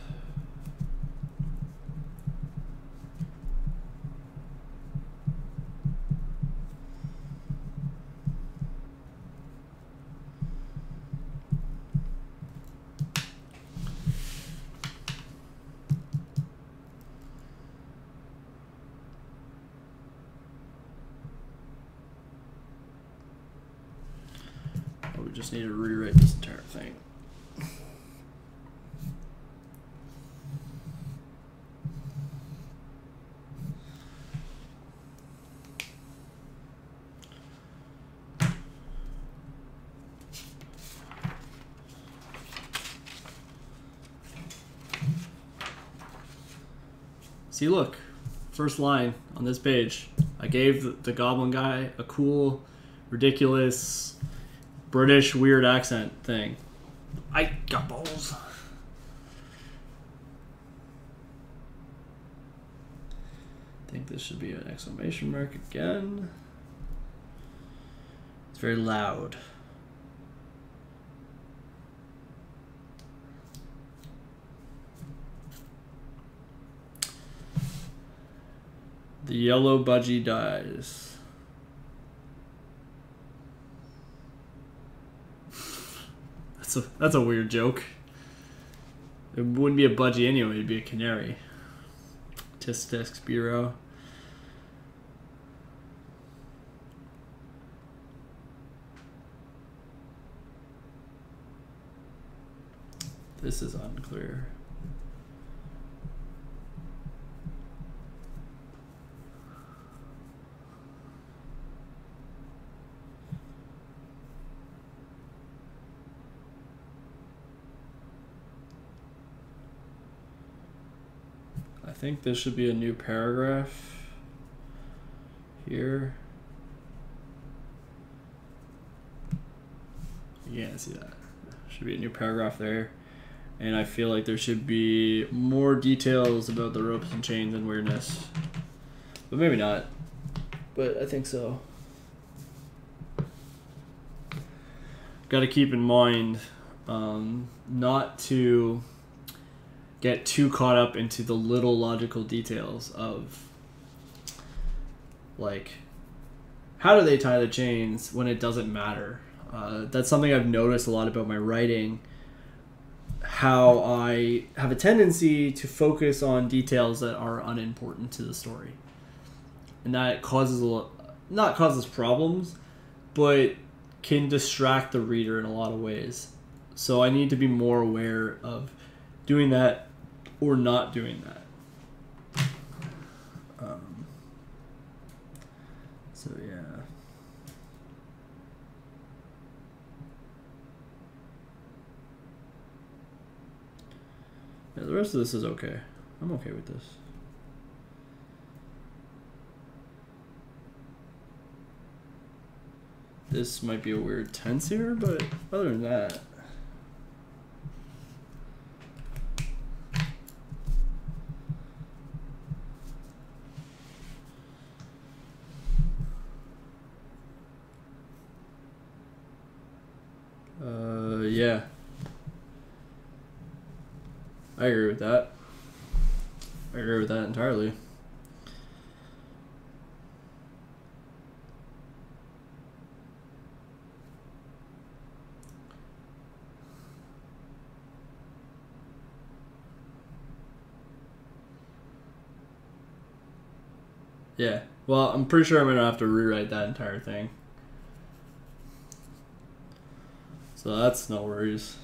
Just need to rewrite this entire thing. See, look, first line on this page. I gave the, the goblin guy a cool, ridiculous British weird accent thing. I got balls. I think this should be an exclamation mark again. very loud. The yellow budgie dies. That's a that's a weird joke. It wouldn't be a budgie anyway, it'd be a canary. Tisk tisk Spiro. This is unclear. I think this should be a new paragraph here. You can't see that. Should be a new paragraph there. And I feel like there should be more details about the ropes and chains and weirdness. But maybe not. But I think so. Got to keep in mind um, not to get too caught up into the little logical details of, like, how do they tie the chains when it doesn't matter? Uh, that's something I've noticed a lot about my writing, how I have a tendency to focus on details that are unimportant to the story. And that causes a lot, not causes problems, but can distract the reader in a lot of ways. So I need to be more aware of doing that or not doing that. Um, so yeah. Yeah, the rest of this is okay. I'm okay with this. This might be a weird tense here, but other than that. Uh, yeah. I agree with that. I agree with that entirely. Yeah. Well, I'm pretty sure I'm going to have to rewrite that entire thing. So that's no worries.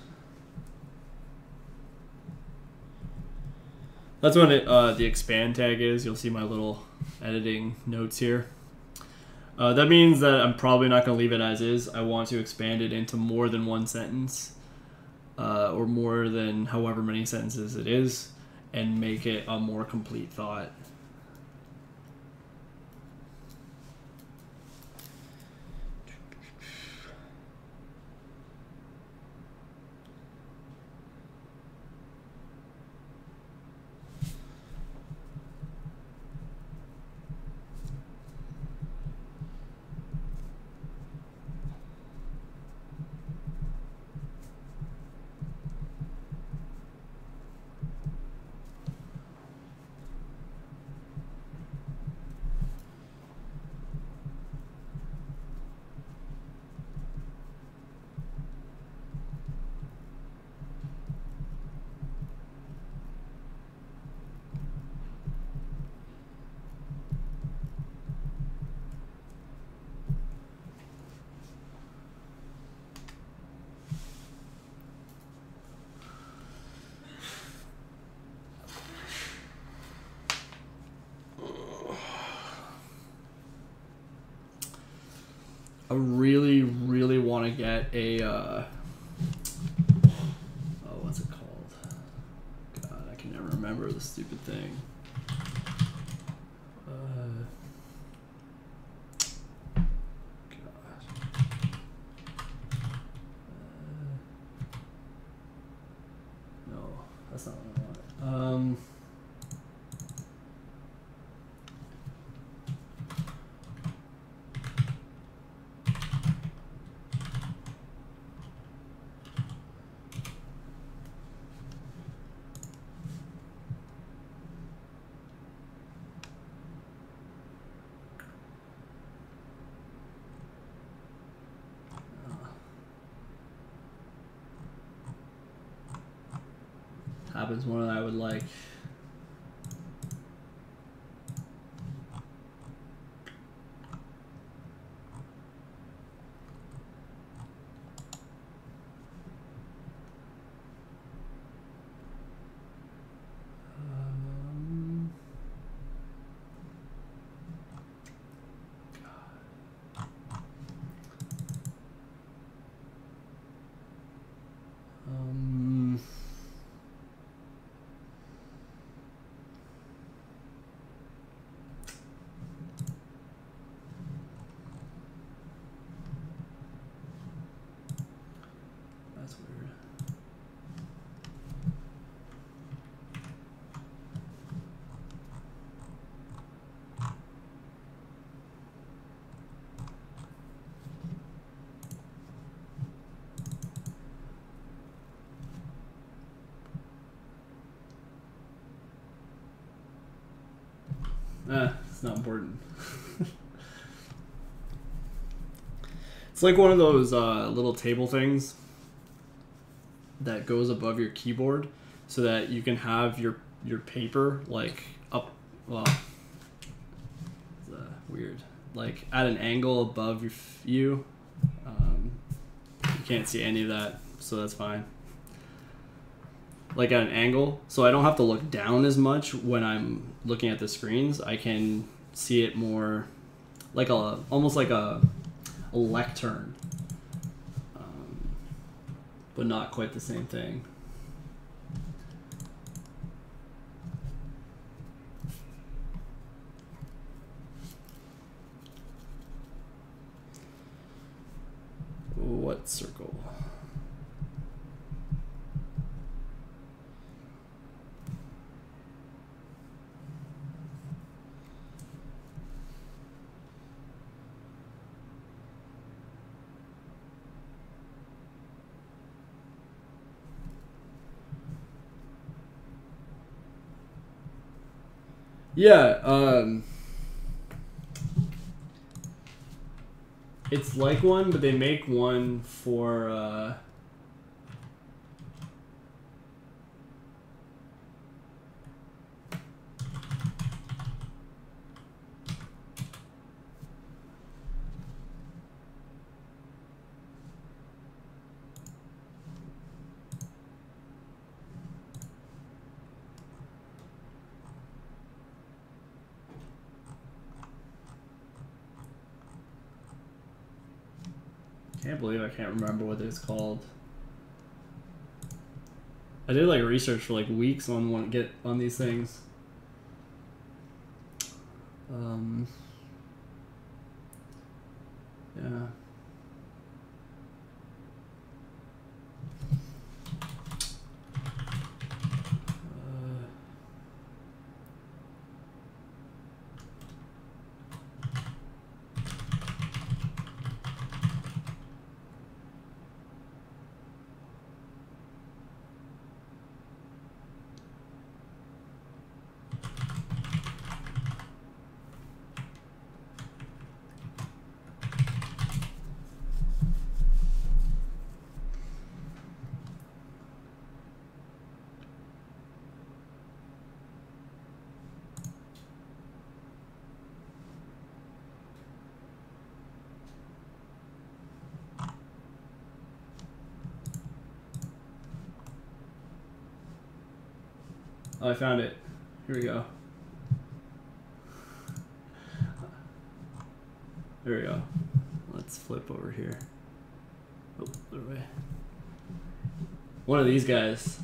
That's what it, uh, the expand tag is. You'll see my little editing notes here. Uh, that means that I'm probably not going to leave it as is. I want to expand it into more than one sentence, uh, or more than however many sentences it is, and make it a more complete thought. I really, really want to get a, uh, oh, what's it called? God, I can never remember the stupid thing. Uh, God. Uh, no, that's not what I want. Um... happens more than I would like. Um, that's weird. Ah, it's not important. It's like one of those uh, little table things that goes above your keyboard so that you can have your your paper like up, well, it's, uh, weird, like at an angle above your, you. Um, you can't see any of that, so that's fine. Like at an angle, so I don't have to look down as much when I'm looking at the screens. I can see it more like a, almost like a, a lectern, um, but not quite the same thing. What circle? Yeah, um, it's like one, but they make one for, uh, can't believe I can't remember what it's called. I did like research for like weeks on one get on these things. Um, yeah. Oh, I found it. Here we go. There we go. Let's flip over here. Oh, other way. One of these guys.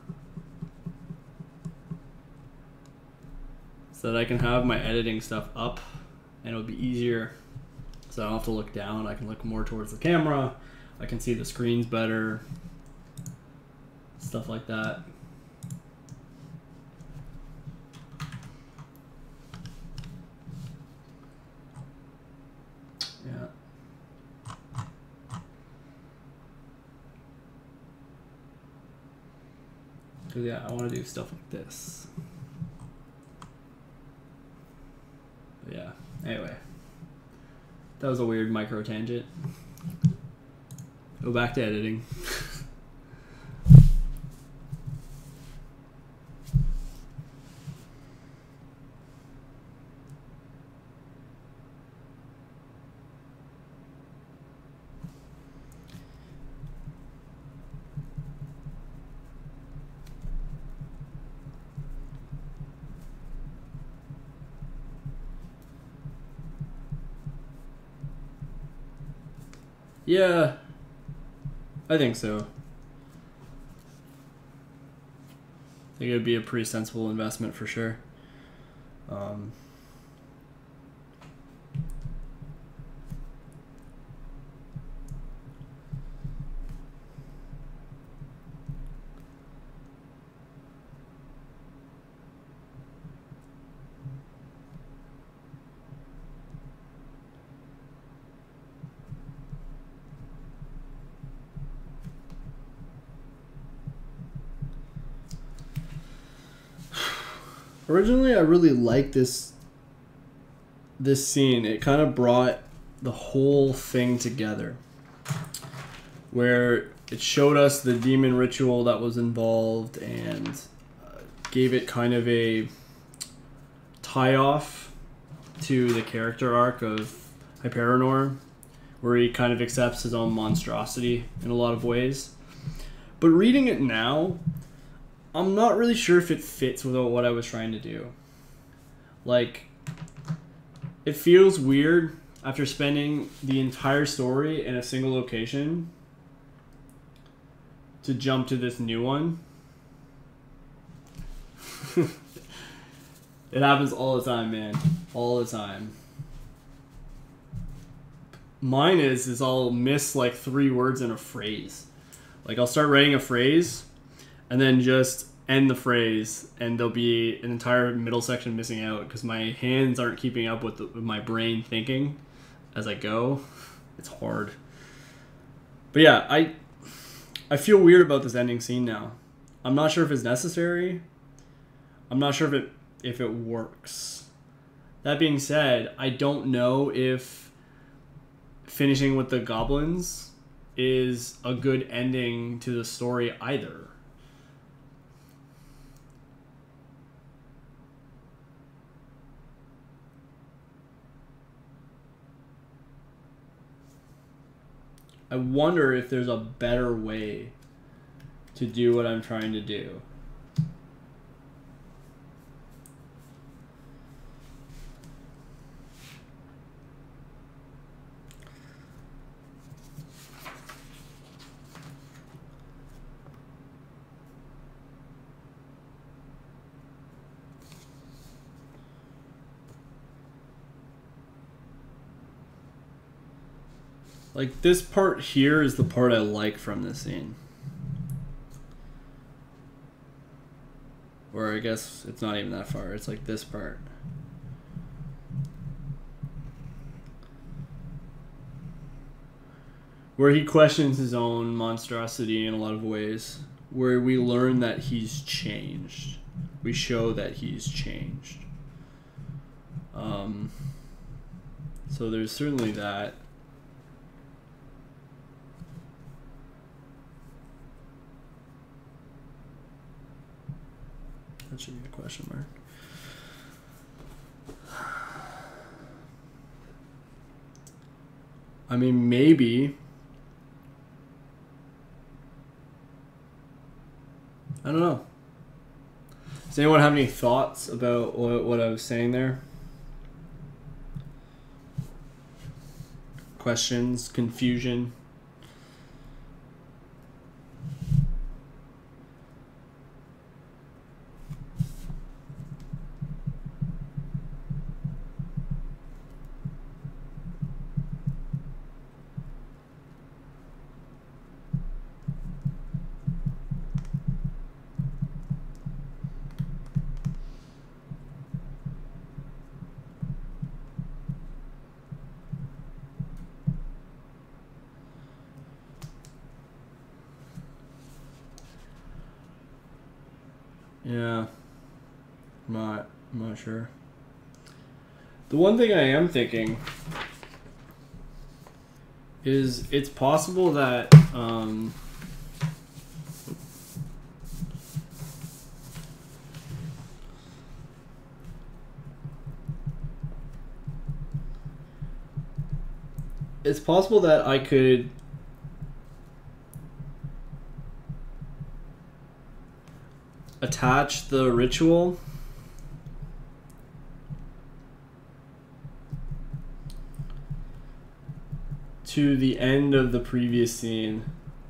So that I can have my editing stuff up and it'll be easier. So I don't have to look down. I can look more towards the camera. I can see the screens better. Stuff like that. Yeah, I want to do stuff like this. But yeah, anyway. That was a weird micro tangent. Go back to editing. Yeah, I think so. I think it would be a pretty sensible investment for sure. Um, Originally, I really liked this this scene. It kind of brought the whole thing together, where it showed us the demon ritual that was involved and uh, gave it kind of a tie-off to the character arc of Hyperenor, where he kind of accepts his own monstrosity in a lot of ways. But reading it now, I'm not really sure if it fits with what I was trying to do. Like, it feels weird after spending the entire story in a single location to jump to this new one. It happens all the time, man. All the time. Mine is, is I'll miss like three words in a phrase. Like, I'll start writing a phrase and then just end the phrase, and there'll be an entire middle section missing out because my hands aren't keeping up with, the, with my brain thinking as I go. It's hard. But yeah, I I feel weird about this ending scene now. I'm not sure if it's necessary. I'm not sure if it if it works. That being said, I don't know if finishing with the goblins is a good ending to the story either. I wonder if there's a better way to do what I'm trying to do. Like, this part here is the part I like from this scene. Or I guess it's not even that far. It's like this part. Where he questions his own monstrosity in a lot of ways. Where we learn that he's changed. We show that he's changed. Um, so there's certainly that. That should be a question mark. I mean, maybe. I don't know. Does anyone have any thoughts about what, what I was saying there? Questions, confusion? Yeah, I'm not, I'm not sure. The one thing I am thinking is it's possible that um, it's possible that I could attach the ritual to the end of the previous scene.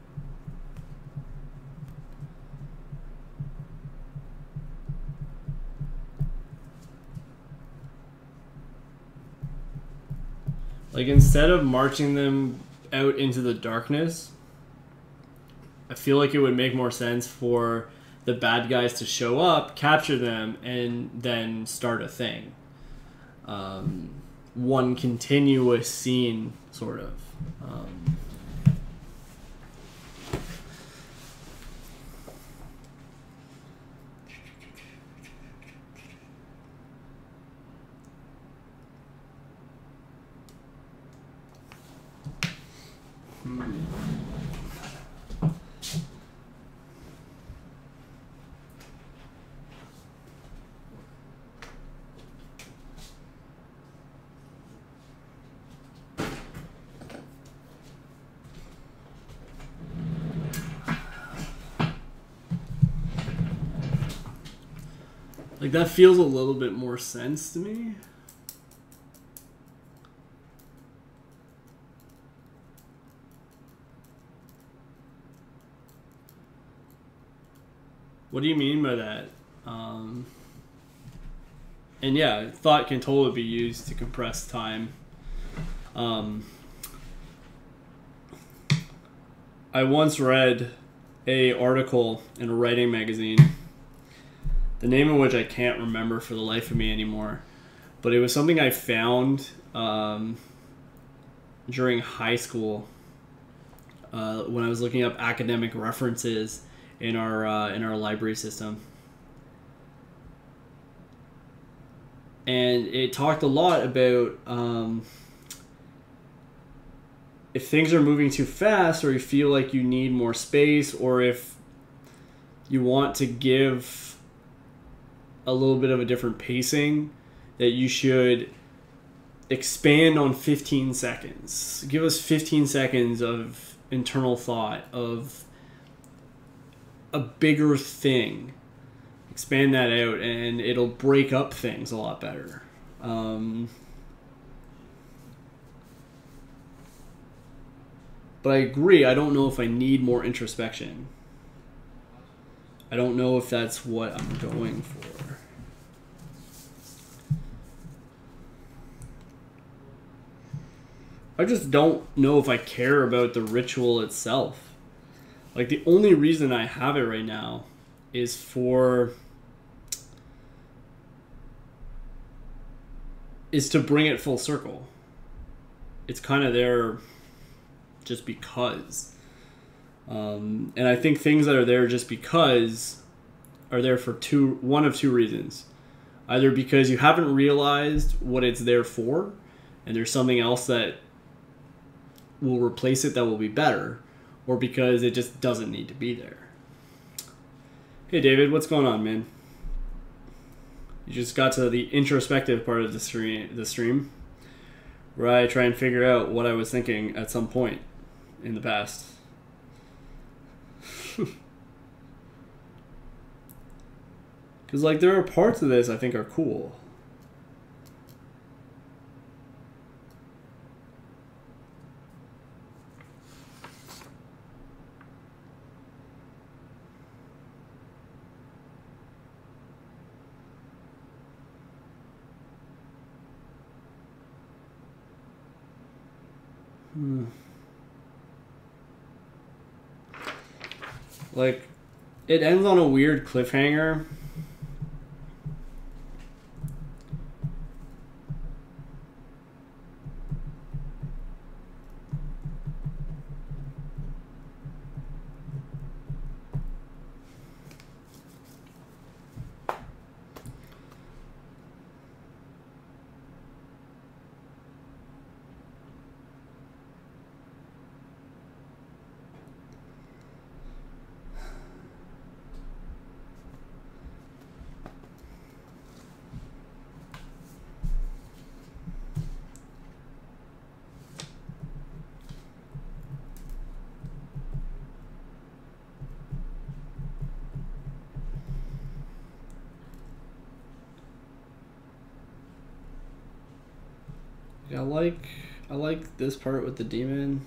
Like, instead of marching them out into the darkness, I feel like it would make more sense for the bad guys to show up, capture them, and then start a thing. Um, one continuous scene, sort of. Um, hmm. Like, that feels a little bit more sense to me. What do you mean by that? Um, and yeah, thought can totally be used to compress time. Um, I once read a article in a writing magazine, the name of which I can't remember for the life of me anymore, but it was something I found um, during high school uh, when I was looking up academic references in our uh, in our library system, and it talked a lot about um, if things are moving too fast, or you feel like you need more space, or if you want to give a little bit of a different pacing, that you should expand on fifteen seconds. Give us fifteen seconds of internal thought, of a bigger thing. Expand that out, and it'll break up things a lot better. Um, but I agree, I don't know if I need more introspection. I don't know if that's what I'm going for. I just don't know if I care about the ritual itself. Like, the only reason I have it right now is for... is to bring it full circle. It's kind of there just because. Um, and I think things that are there just because are there for two, one of two reasons. Either because you haven't realized what it's there for, and there's something else that will replace it that will be better, or because it just doesn't need to be there. Hey David, what's going on, man? You just got to the introspective part of the stream, the stream, where I try and figure out what I was thinking at some point in the past. Because, like, there are parts of this I think are cool. Hmm. Like, it ends on a weird cliffhanger. I like I like this part with the demon.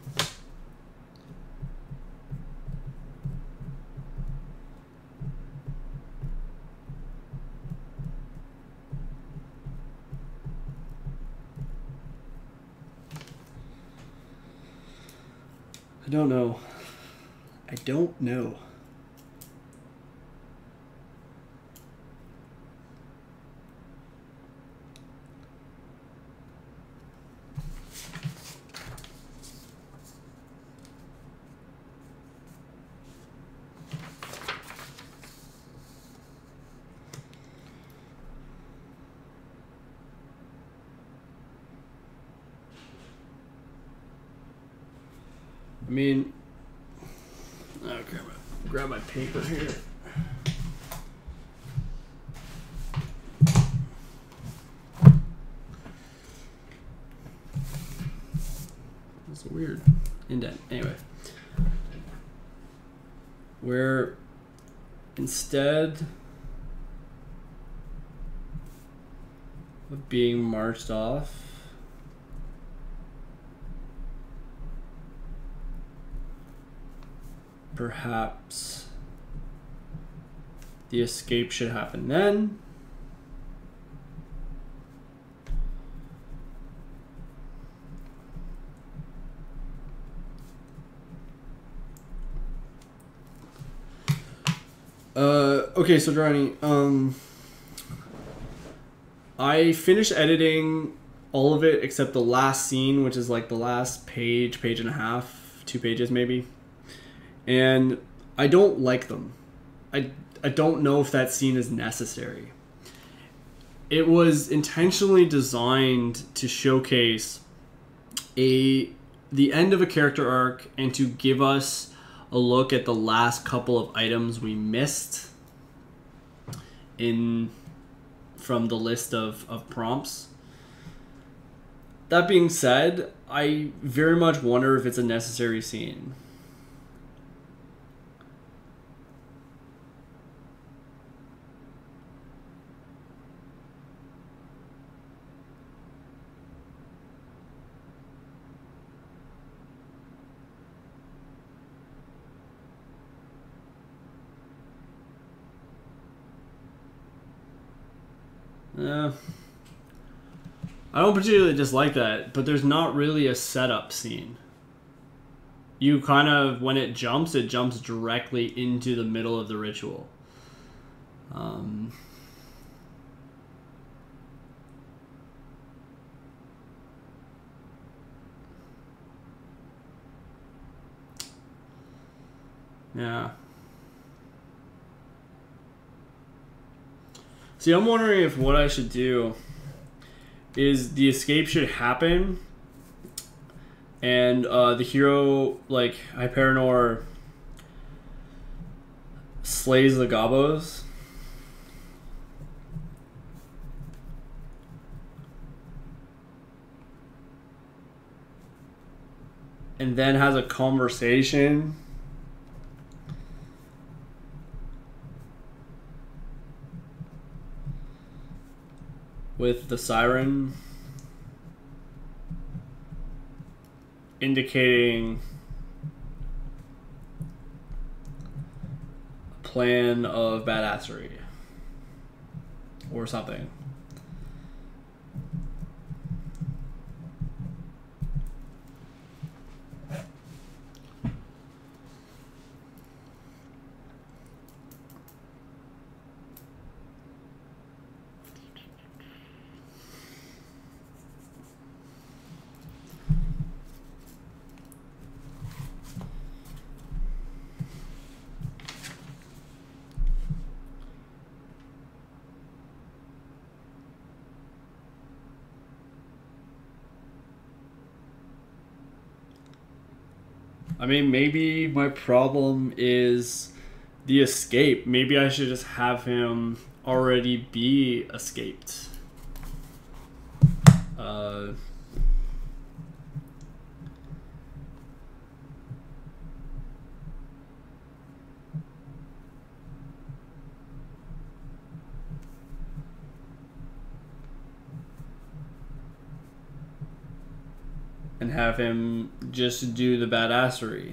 I don't know. I don't know. I mean, I'll grab my, grab my paper here. That's a weird indent. Anyway, where instead of being marched off, perhaps the escape should happen then. Uh, okay, so Johnny, um, I finished editing all of it except the last scene, which is like the last page, page and a half, two pages maybe. And I don't like them. I, I don't know if that scene is necessary. It was intentionally designed to showcase a the end of a character arc and to give us a look at the last couple of items we missed in from the list of, of prompts. That being said, I very much wonder if it's a necessary scene. Uh, I don't particularly dislike that, but there's not really a setup scene. You kind of, when it jumps, it jumps directly into the middle of the ritual. Um, yeah. See, I'm wondering if what I should do is the escape should happen and uh, the hero, like, Hyperinor slays the Gobos. And then has a conversation with the siren, indicating a plan of badassery or something. I mean, maybe my problem is the escape. Maybe I should just have him already be escaped. Uh, and have him just do the badassery.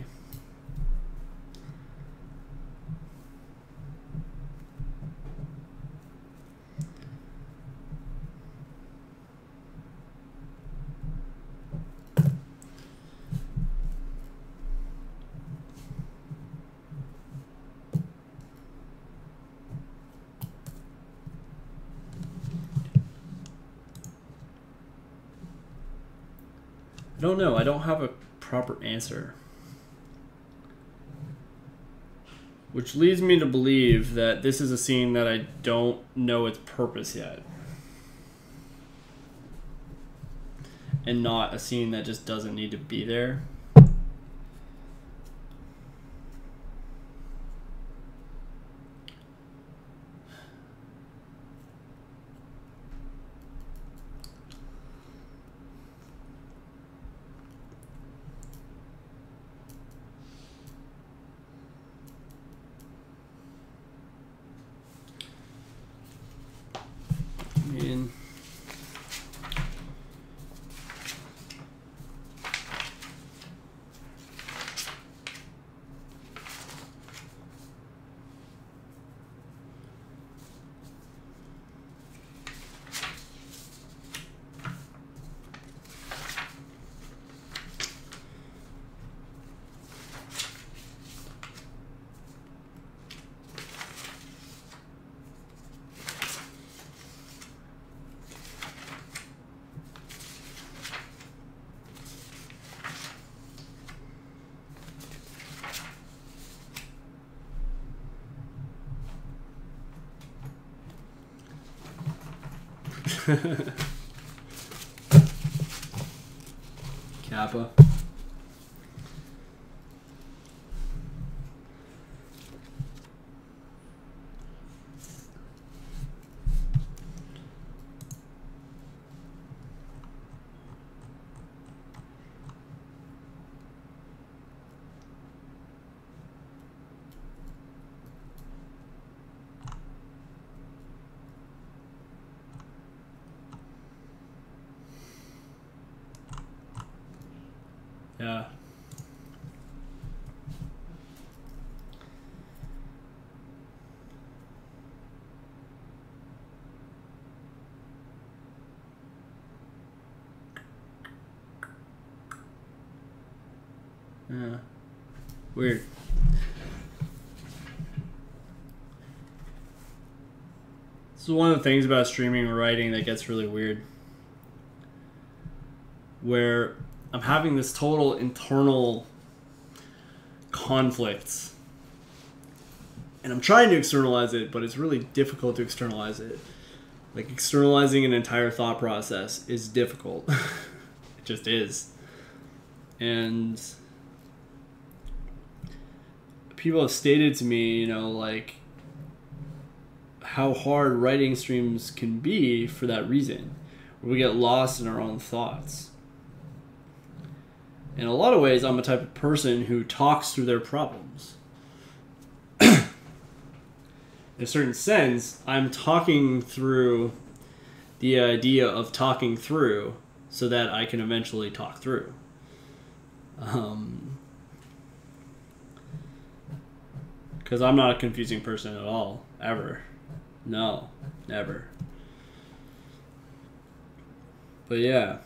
I don't know. I don't have a proper answer. Which leads me to believe that this is a scene that I don't know its purpose yet. And not a scene that just doesn't need to be there. In. Kappa. Yeah. Yeah. Weird. This is one of the things about streaming or writing that gets really weird. Where I'm having this total internal conflict. And I'm trying to externalize it, but it's really difficult to externalize it. Like, externalizing an entire thought process is difficult. It just is. And people have stated to me, you know, like, how hard writing streams can be for that reason. Where we get lost in our own thoughts. In a lot of ways, I'm a type of person who talks through their problems. In a certain sense, I'm talking through the idea of talking through so that I can eventually talk through. Um, because I'm not a confusing person at all, ever. No, never. But yeah.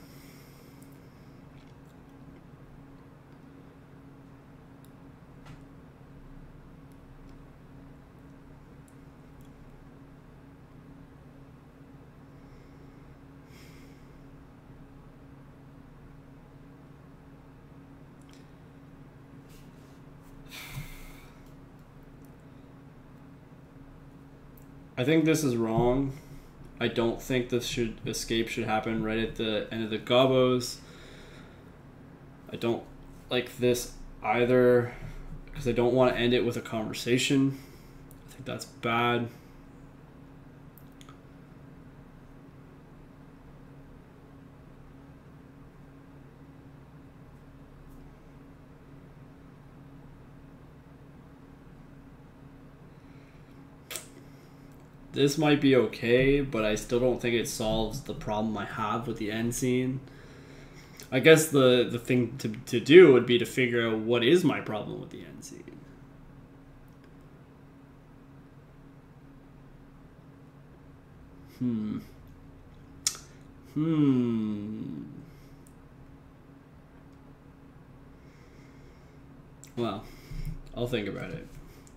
I think this is wrong. I don't think this should escape should happen right at the end of the gobos. I don't like this either because I don't want to end it with a conversation. I think that's bad. This might be okay, but I still don't think it solves the problem I have with the end scene. I guess the, the thing to, to do would be to figure out what is my problem with the end scene. Hmm. Hmm. Well, I'll think about it.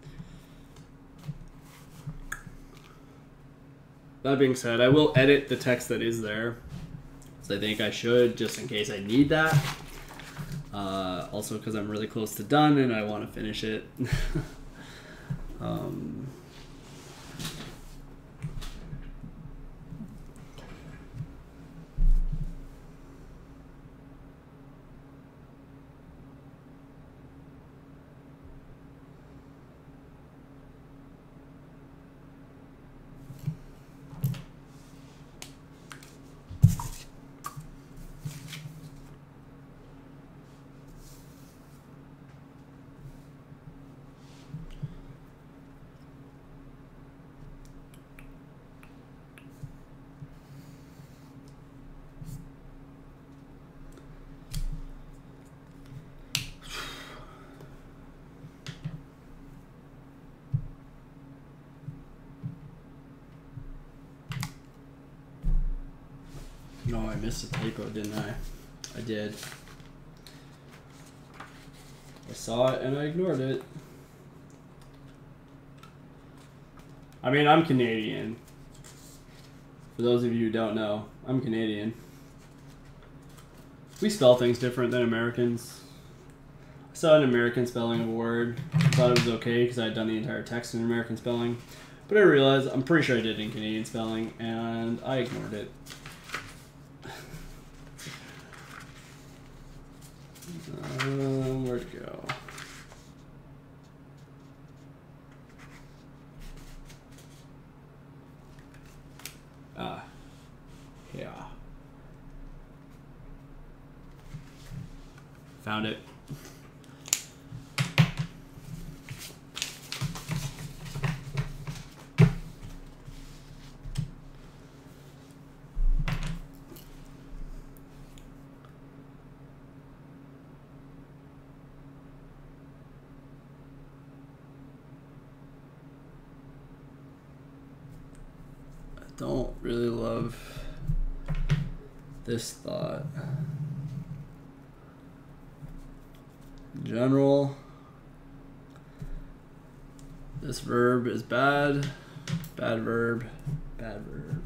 That being said, I will edit the text that is there. So I think I should, just in case I need that. Uh, also because I'm really close to done and I want to finish it. um... No, I missed a typo, didn't I? I did. I saw it and I ignored it. I mean, I'm Canadian. For those of you who don't know, I'm Canadian. We spell things different than Americans. I saw an American spelling of a word. I thought it was okay because I had done the entire text in American spelling. But I realized I'm pretty sure I did it in Canadian spelling, and I ignored it. Um, where'd it go? Ah, yeah. Found it. Don't really love this thought. In general, this verb is bad, bad verb, bad verb.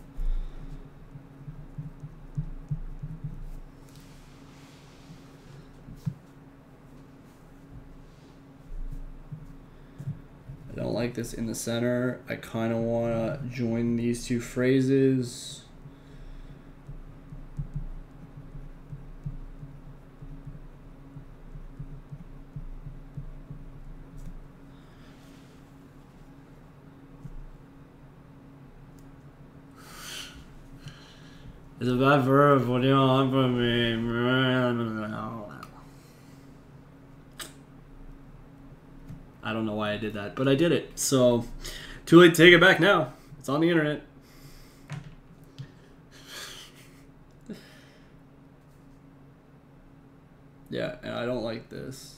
I don't like this in the center. I kind of want to join these two phrases. It's a bad verb. What do you want from me? I don't know why I did that, but I did it. So, too late to take it back now. It's on the internet. Yeah, and I don't like this.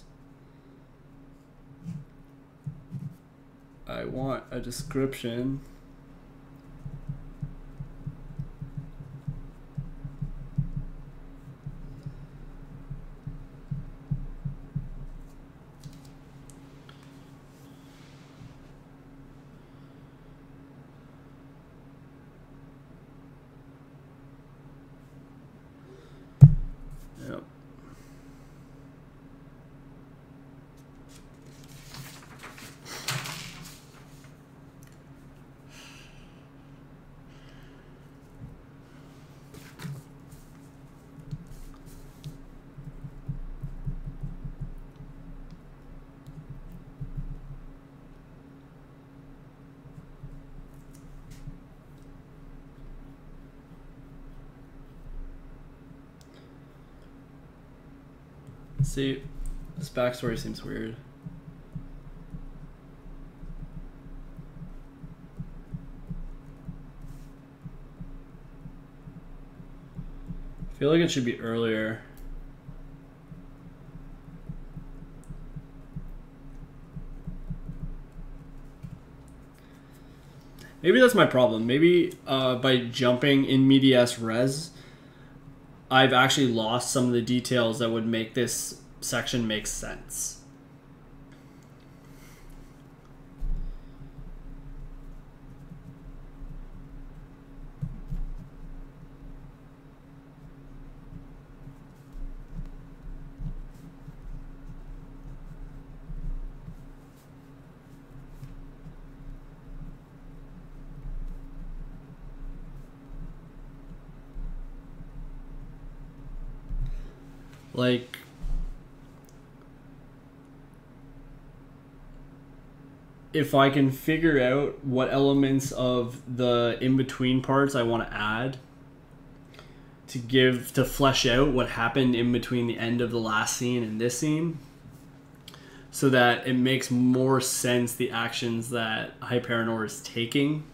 I want a description. Yep. See, this backstory seems weird. I feel like it should be earlier. Maybe that's my problem. Maybe uh, by jumping in medias res, I've actually lost some of the details that would make this section make sense. Like, if I can figure out what elements of the in-between parts I want to add to give, to flesh out what happened in between the end of the last scene and this scene, so that it makes more sense the actions that Hyperenor is taking.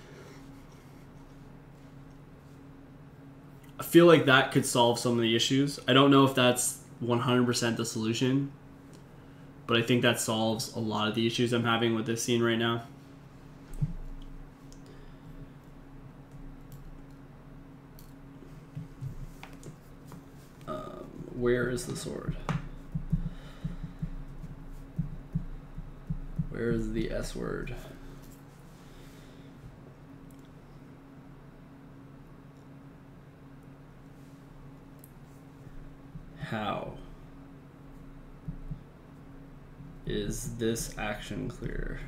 I feel like that could solve some of the issues. I don't know if that's one hundred percent the solution, but I think that solves a lot of the issues I'm having with this scene right now. Um, where is the sword? Where is the S word? How is this action clear?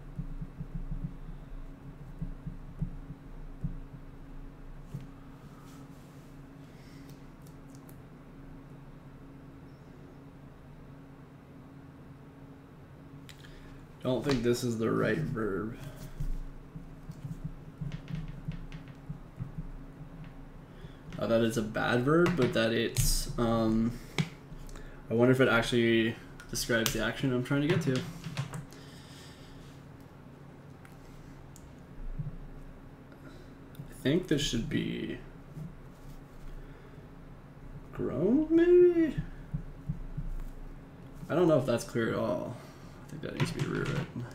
Don't think this is the right verb. Uh, that it's a bad verb, but that it's, um, I wonder if it actually describes the action I'm trying to get to. I think this should be grown, maybe? I don't know if that's clear at all. I think that needs to be rewritten.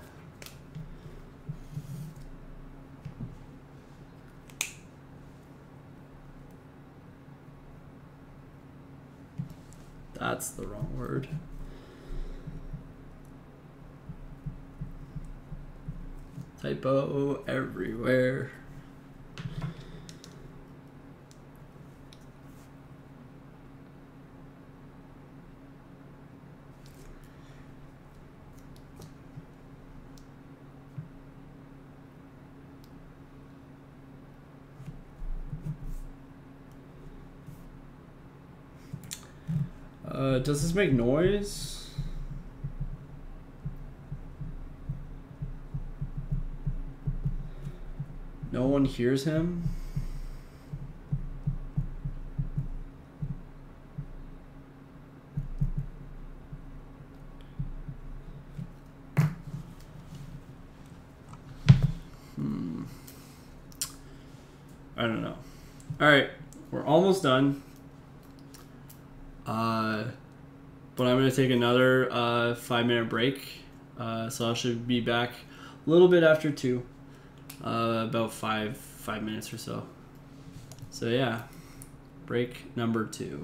That's the wrong word. Typo everywhere. Uh, does this make noise? No one hears him? Hmm. I don't know. All right, we're almost done. Uh, but I'm going to take another uh, five minute break. Uh, so I should be back a little bit after two, uh, about five, five minutes or so. So yeah, break number two.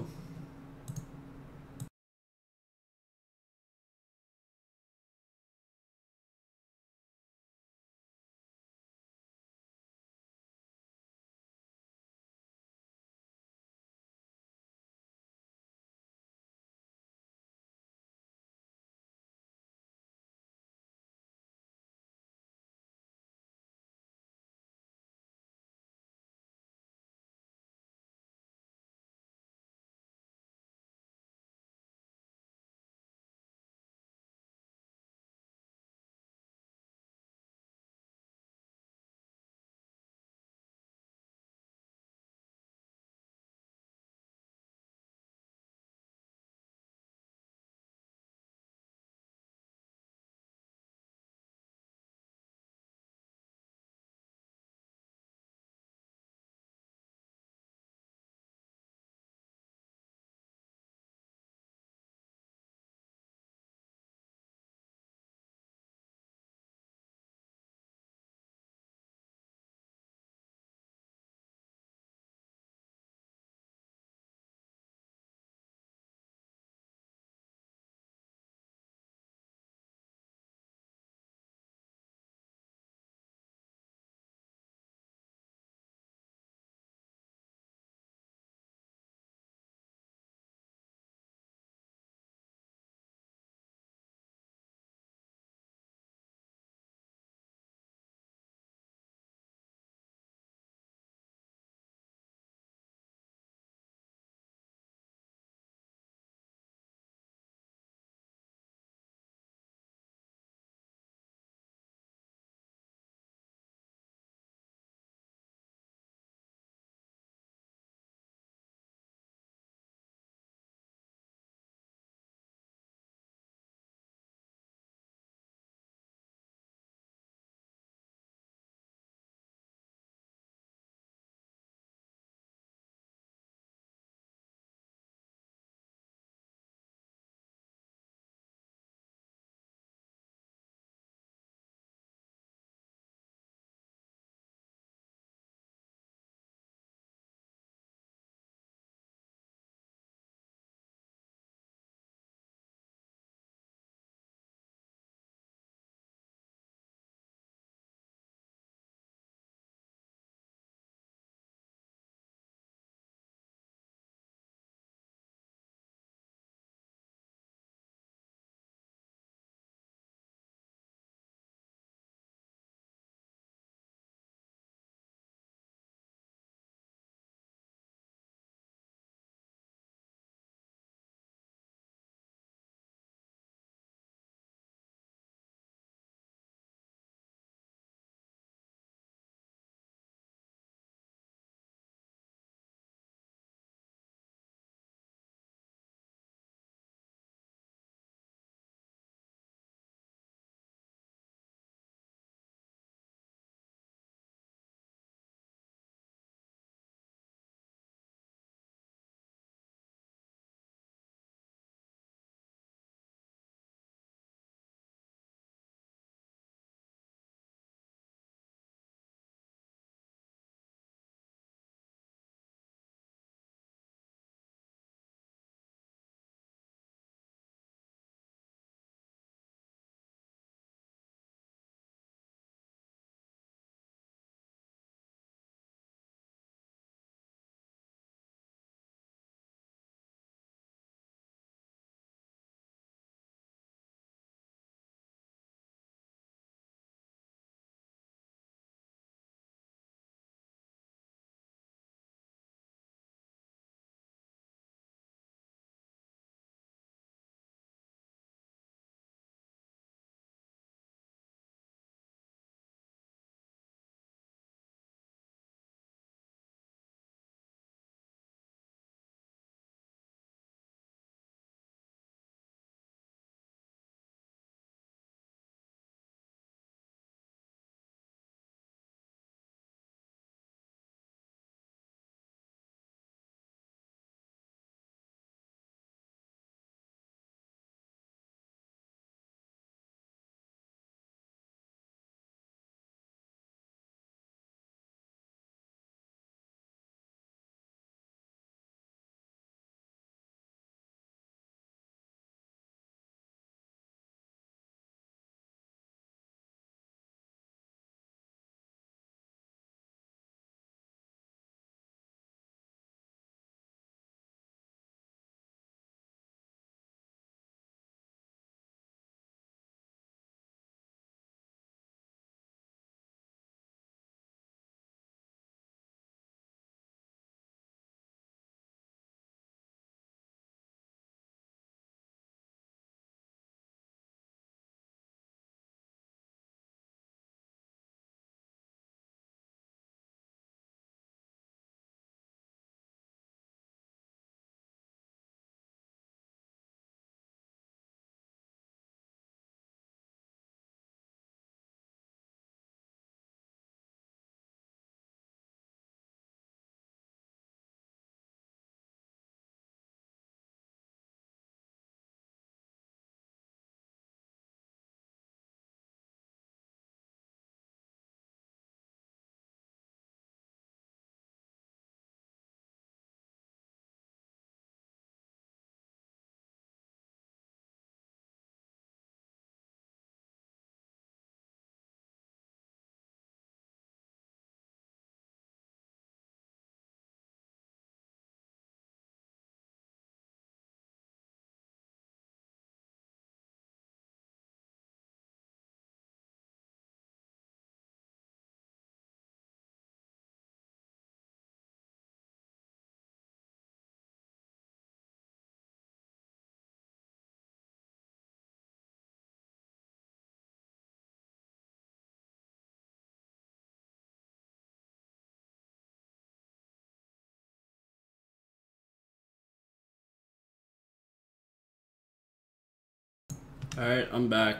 Alright, I'm back.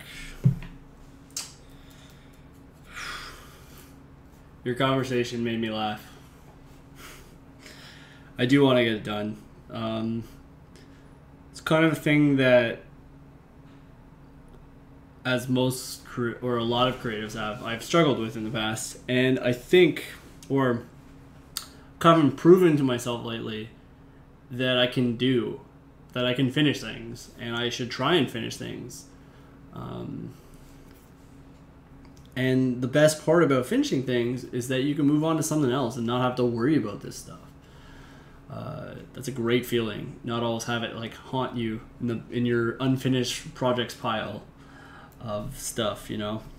Your conversation made me laugh. I do want to get it done. Um, it's kind of a thing that, as most cre- or a lot of creatives have, I've struggled with in the past, and I think, or kind of proven to myself lately, that I can do, that I can finish things, and I should try and finish things. Um, and the best part about finishing things is that you can move on to something else and not have to worry about this stuff. Uh, that's a great feeling. Not always have it like haunt you in the in your unfinished projects pile of stuff, you know.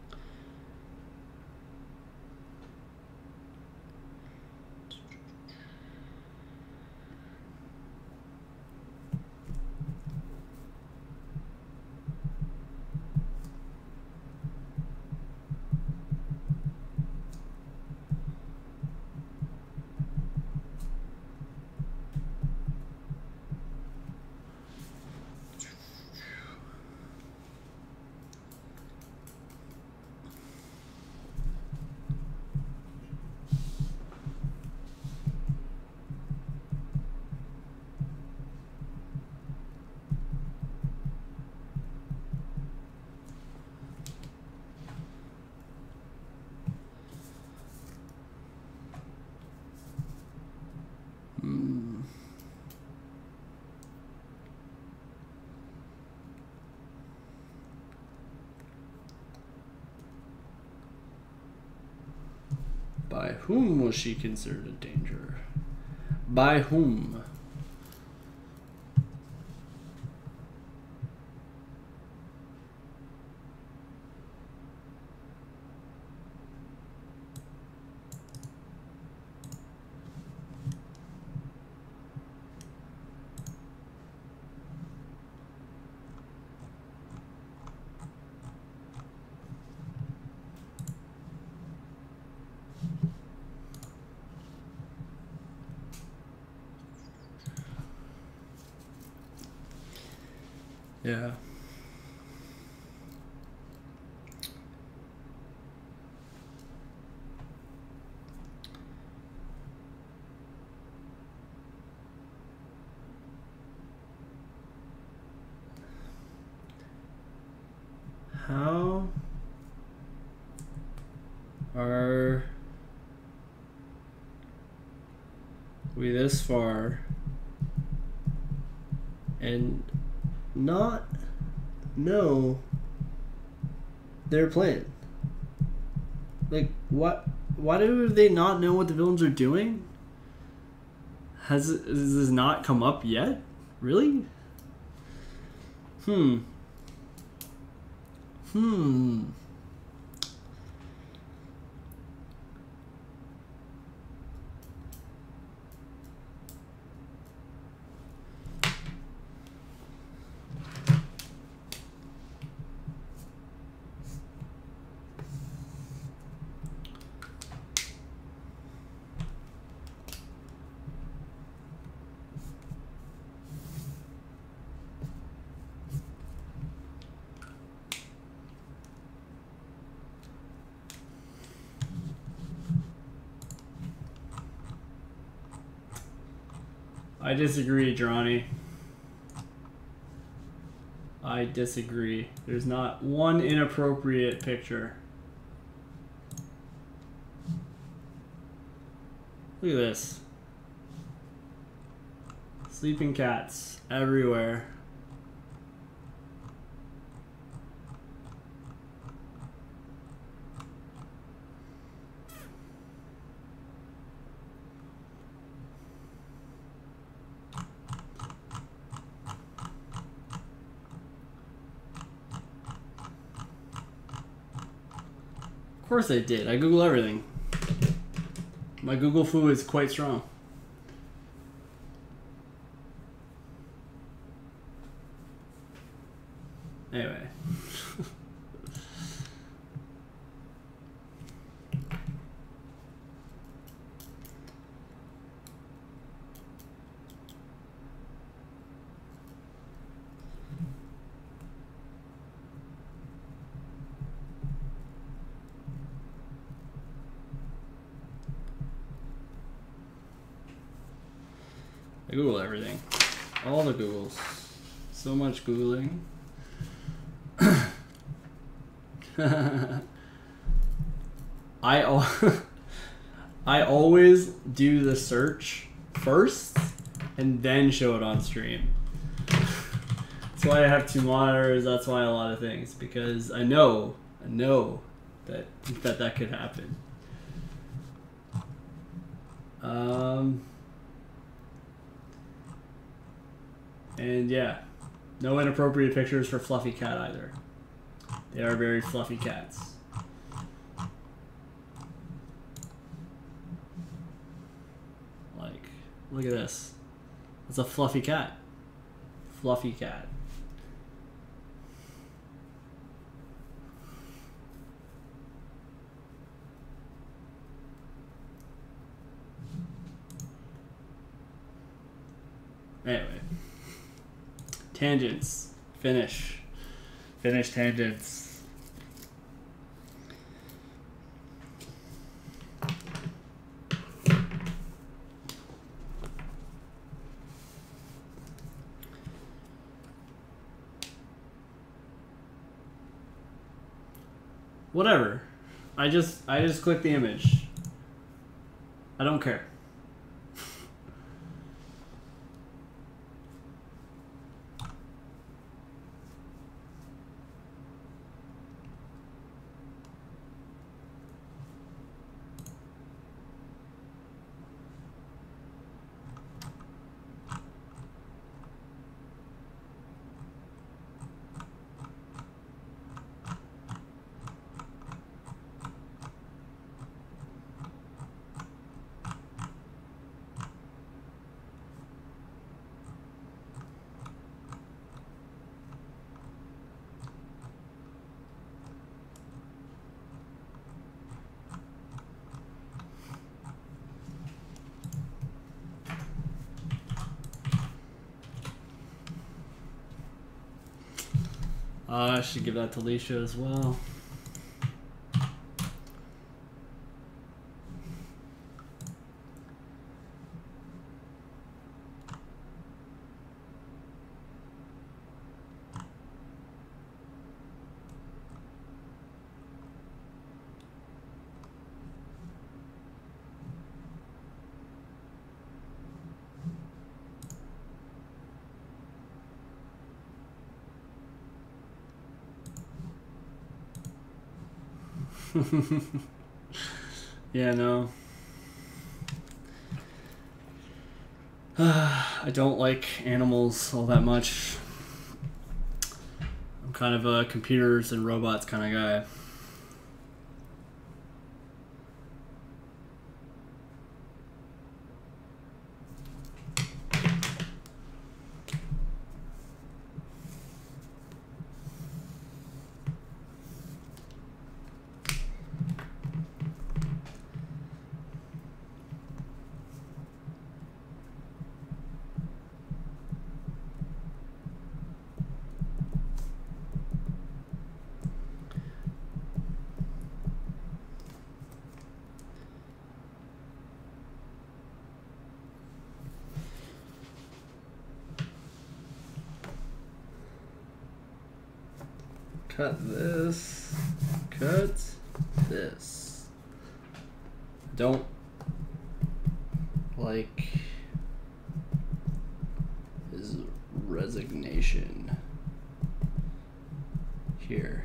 Mm. By whom was she considered a danger? By whom? Yeah. How are we this far and not know their plan? Like, what? Why do they not know what the villains are doing? Has, has this not come up yet? Really? Hmm. Hmm. I disagree, Johnny. I disagree. There's not one inappropriate picture. Look at this. Sleeping cats everywhere. Of course I did. I Google everything. My Google foo is quite strong. Anyway. I Google everything. All the Googles. So much Googling. I al I always do the search first and then show it on stream. That's why I have two monitors. That's why a lot of things, because I know, I know that that that could happen. Um, and yeah, no inappropriate pictures for Fluffy Cat either. They are very fluffy cats. Like, look at this. It's a fluffy cat. Fluffy cat. Anyway. Tangents. Finish. Finish tangents. Whatever. I just I just click the image. I don't care. Uh, I should give that to Leisha as well. Yeah, no. Uh, I don't like animals all that much. I'm kind of a computers and robots kind of guy. Cut this. Cut this. Don't like his resignation here.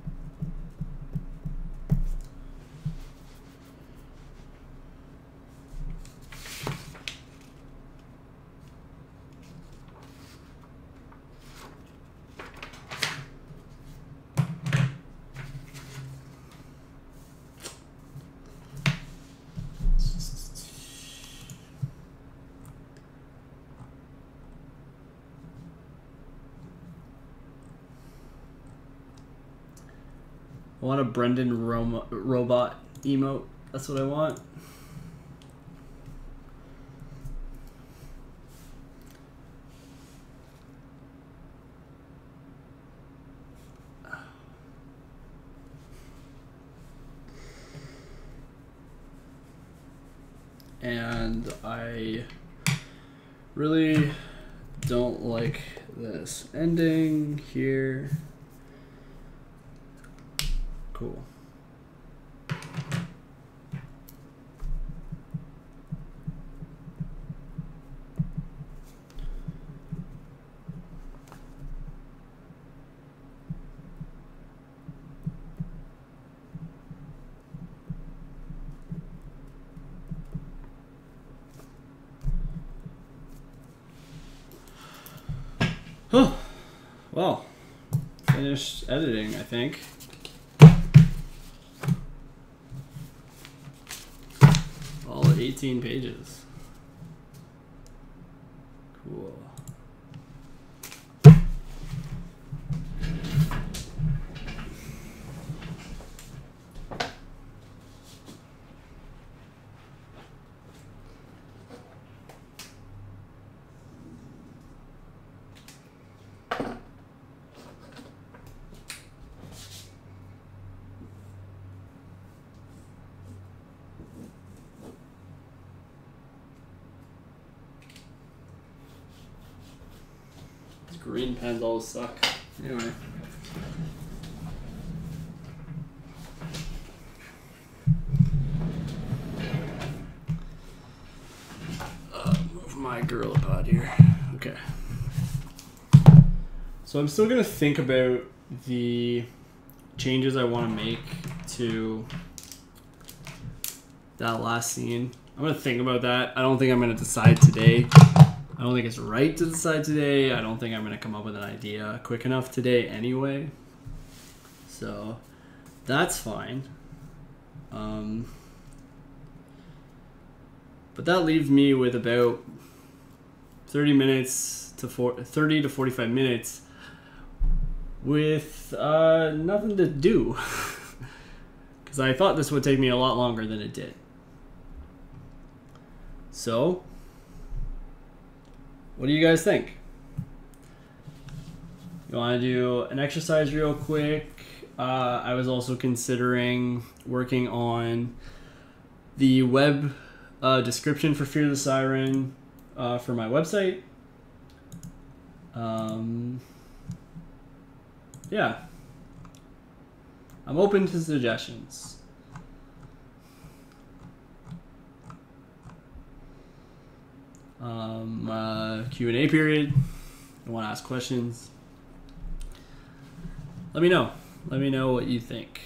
I want a Brendan Roma, robot emote. That's what I want. And I Really don't like this ending here. Cool. Oh, well, finished editing, I think. All eighteen pages. Cool. Green pens always suck. Anyway. Uh, move my Gorilla Pod here. Okay. So I'm still going to think about the changes I want to make to that last scene. I'm going to think about that. I don't think I'm going to decide today. I don't think it's right to decide today. I don't think I'm going to come up with an idea quick enough today anyway. So that's fine. Um, but that leaves me with about thirty minutes to four, thirty to forty-five minutes with uh, nothing to do. Because I thought this would take me a lot longer than it did. So what do you guys think? You want to do an exercise real quick? Uh, I was also considering working on the web uh, description for Fear the Siren uh, for my website. Um, yeah. I'm open to suggestions. Um, uh, Q and A period. I want to ask questions. Let me know. Let me know what you think.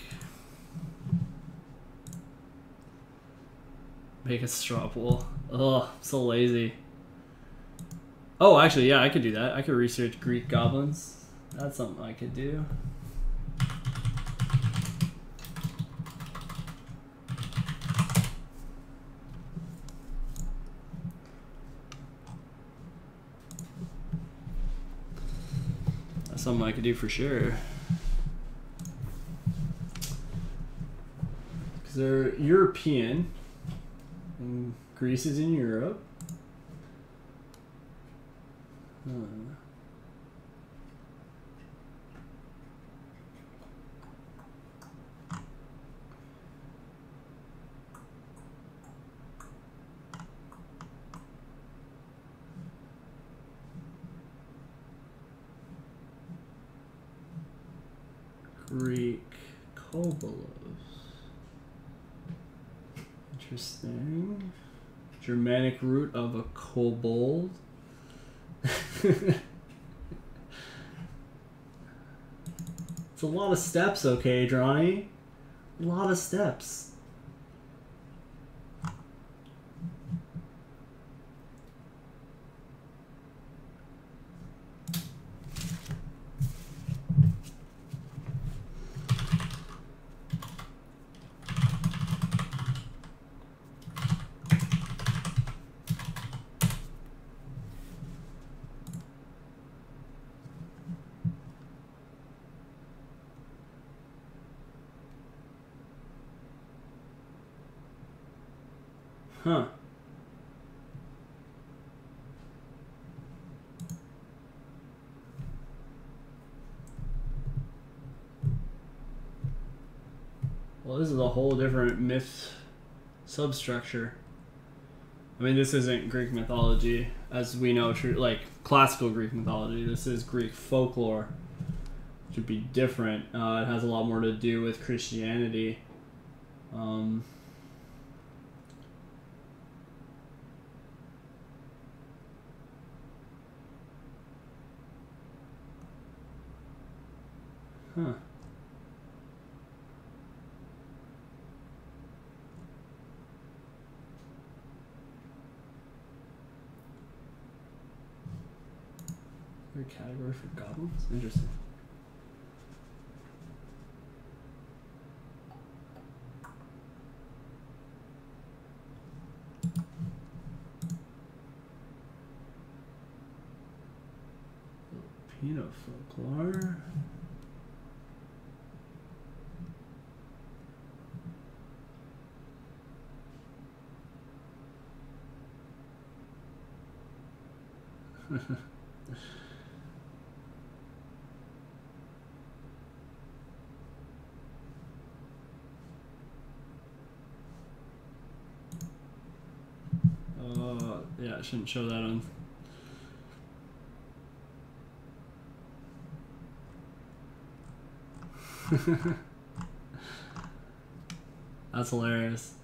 Make a straw pool. Ugh, I'm so lazy. Oh, actually, yeah, I could do that. I could research Greek goblins. That's something I could do. Something I could do for sure. Because they're European. And Greece is in Europe. Huh. Greek kobolos. Interesting. Germanic root of a kobold. It's a lot of steps, okay, Drawny? A lot of steps. Huh. Well, this is a whole different myth substructure. I mean, this isn't Greek mythology as we know, true like classical Greek mythology. This is Greek folklore. It should be different. Uh, it has a lot more to do with Christianity. Um, huh. Is there a category for goblins? Interesting. Filipino folklore. uh, yeah, I shouldn't show that on. That's hilarious.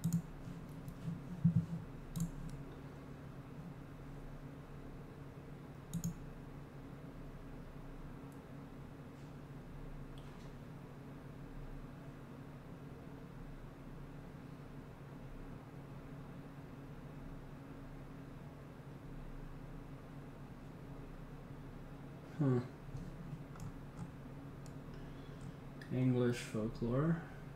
Huh. English folklore.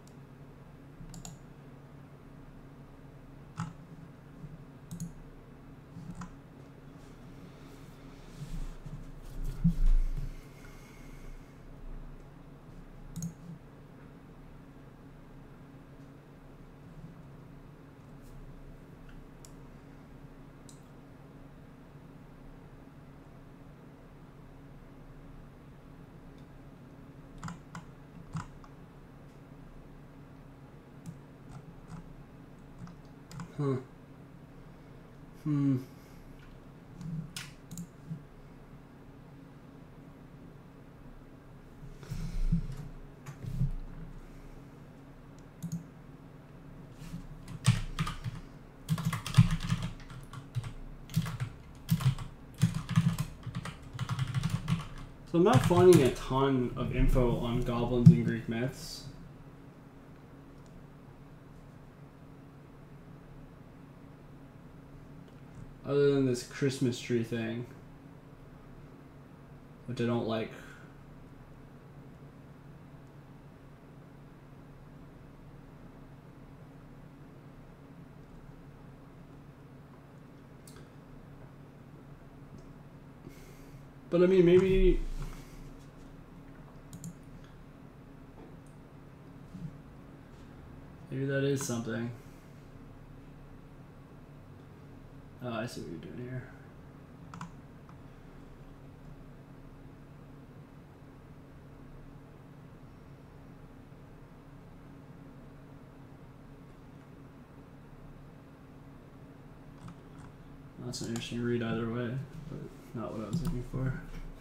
Huh. Hmm. So I'm not finding a ton of info on goblins in Greek myths. Other than this Christmas tree thing, which I don't like. But I mean, maybe... Maybe that is something. Oh, I see what you're doing here. That's an interesting read either way, but not what I was looking for.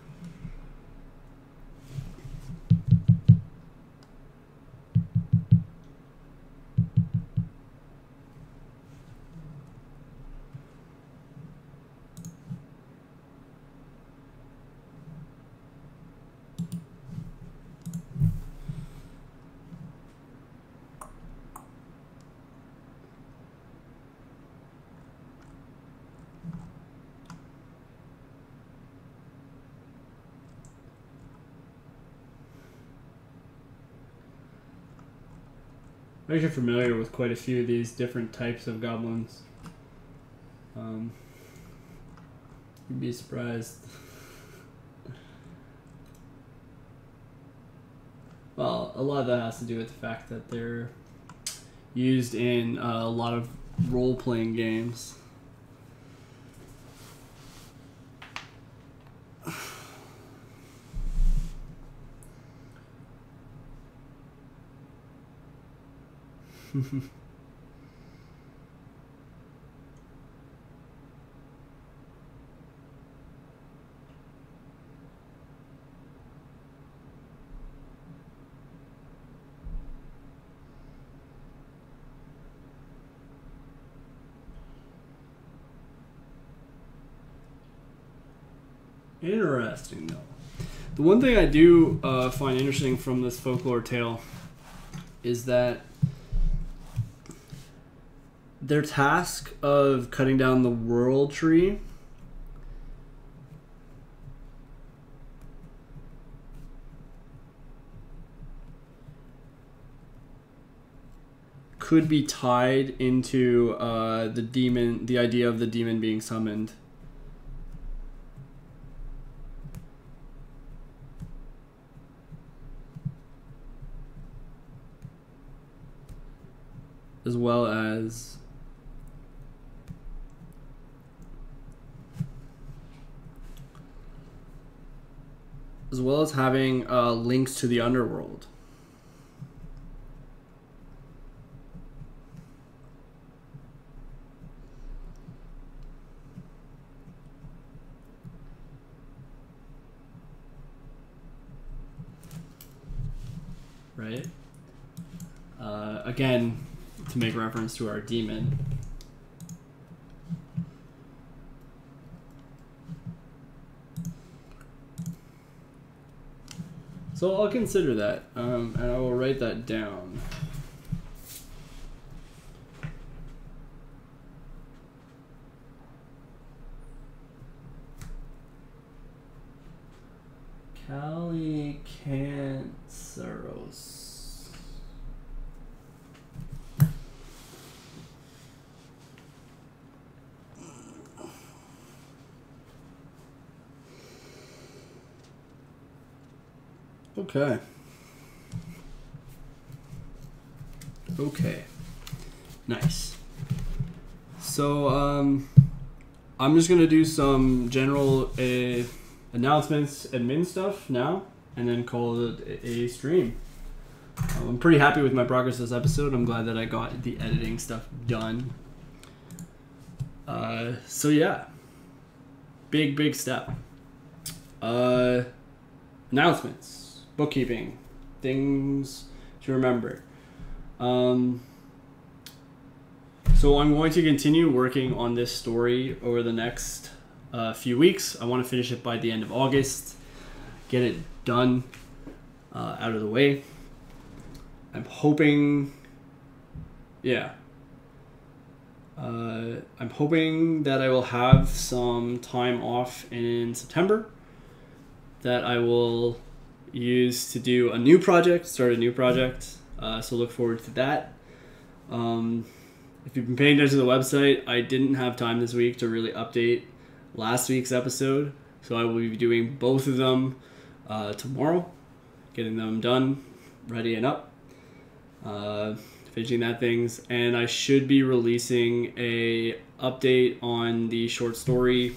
I'm actually familiar with quite a few of these different types of goblins. Um, you'd be surprised. Well, a lot of that has to do with the fact that they're used in uh, a lot of role-playing games. Interesting, though. The one thing I do uh, find interesting from this folklore tale is that their task of cutting down the world tree could be tied into uh, the demon, the idea of the demon being summoned. As well as as well as having uh, links to the underworld. Right? Uh, again, to make reference to our demon. So I'll consider that, um, and I will write that down. Calicanceros. Okay. Okay. Nice. So, um, I'm just gonna do some general uh, announcements, admin stuff now, and then call it a, a stream. Um, I'm pretty happy with my progress this episode. I'm glad that I got the editing stuff done. Uh, so yeah, big big step. Uh, announcements. Bookkeeping, things to remember. Um, so I'm going to continue working on this story over the next uh, few weeks. I want to finish it by the end of August, get it done, uh, out of the way. I'm hoping, yeah, uh, I'm hoping that I will have some time off in September that I will use to do a new project, start a new project. Uh, so look forward to that. Um, if you've been paying attention to the website, I didn't have time this week to really update last week's episode. So I will be doing both of them uh, tomorrow, getting them done, ready and up, uh, finishing that things. And I should be releasing a update on the short story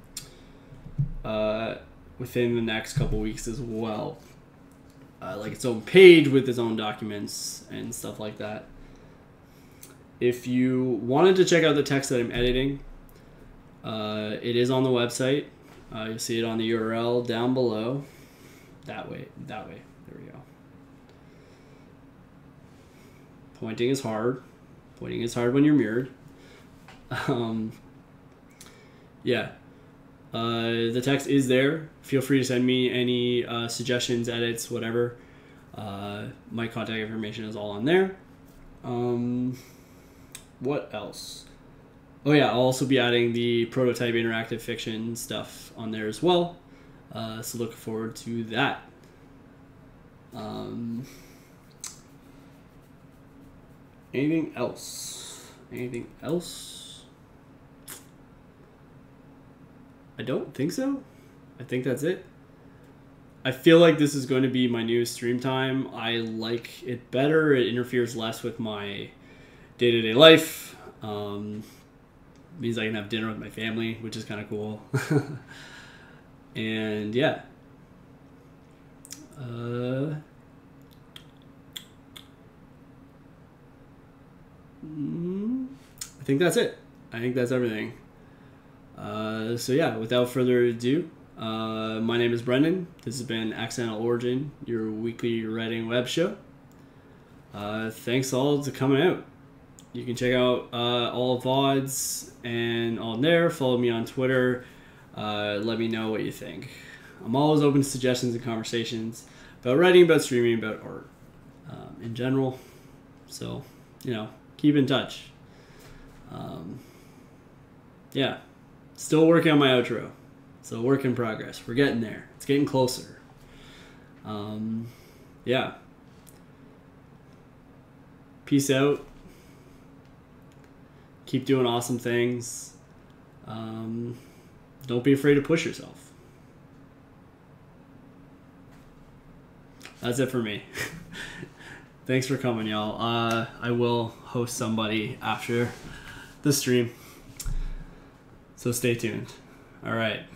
uh, within the next couple weeks as well. Uh, like its own page with its own documents and stuff like that. If you wanted to check out the text that I'm editing, uh, it is on the website. Uh, you'll see it on the U R L down below. That way, that way. There we go. Pointing is hard. Pointing is hard when you're mirrored. Um, yeah. Uh, the text is there. Feel free to send me any uh, suggestions, edits, whatever. Uh, my contact information is all on there. Um, what else? Oh yeah, I'll also be adding the prototype interactive fiction stuff on there as well. Uh, so look forward to that. Um, anything else? Anything else? I don't think so. I think that's it. I feel like this is going to be my new stream time. I like it better. It interferes less with my day-to-day life. Um, means I can have dinner with my family, which is kind of cool. And yeah. Uh, mm, I think that's it. I think that's everything. Uh, so yeah, without further ado, uh, my name is Brendan. This has been Accidental Origin, your weekly writing web show. Uh, thanks all to coming out. You can check out uh, all V O Ds and all there. Follow me on Twitter Uh, let me know what you think. I'm always open to suggestions and conversations about writing, about streaming, about art um, in general. So, you know, keep in touch. Um, yeah. Still working on my outro. So work in progress. We're getting there. It's getting closer. Um, yeah. Peace out. Keep doing awesome things. Um, don't be afraid to push yourself. That's it for me. Thanks for coming, y'all. Uh, I will host somebody after the stream. So stay tuned. All right.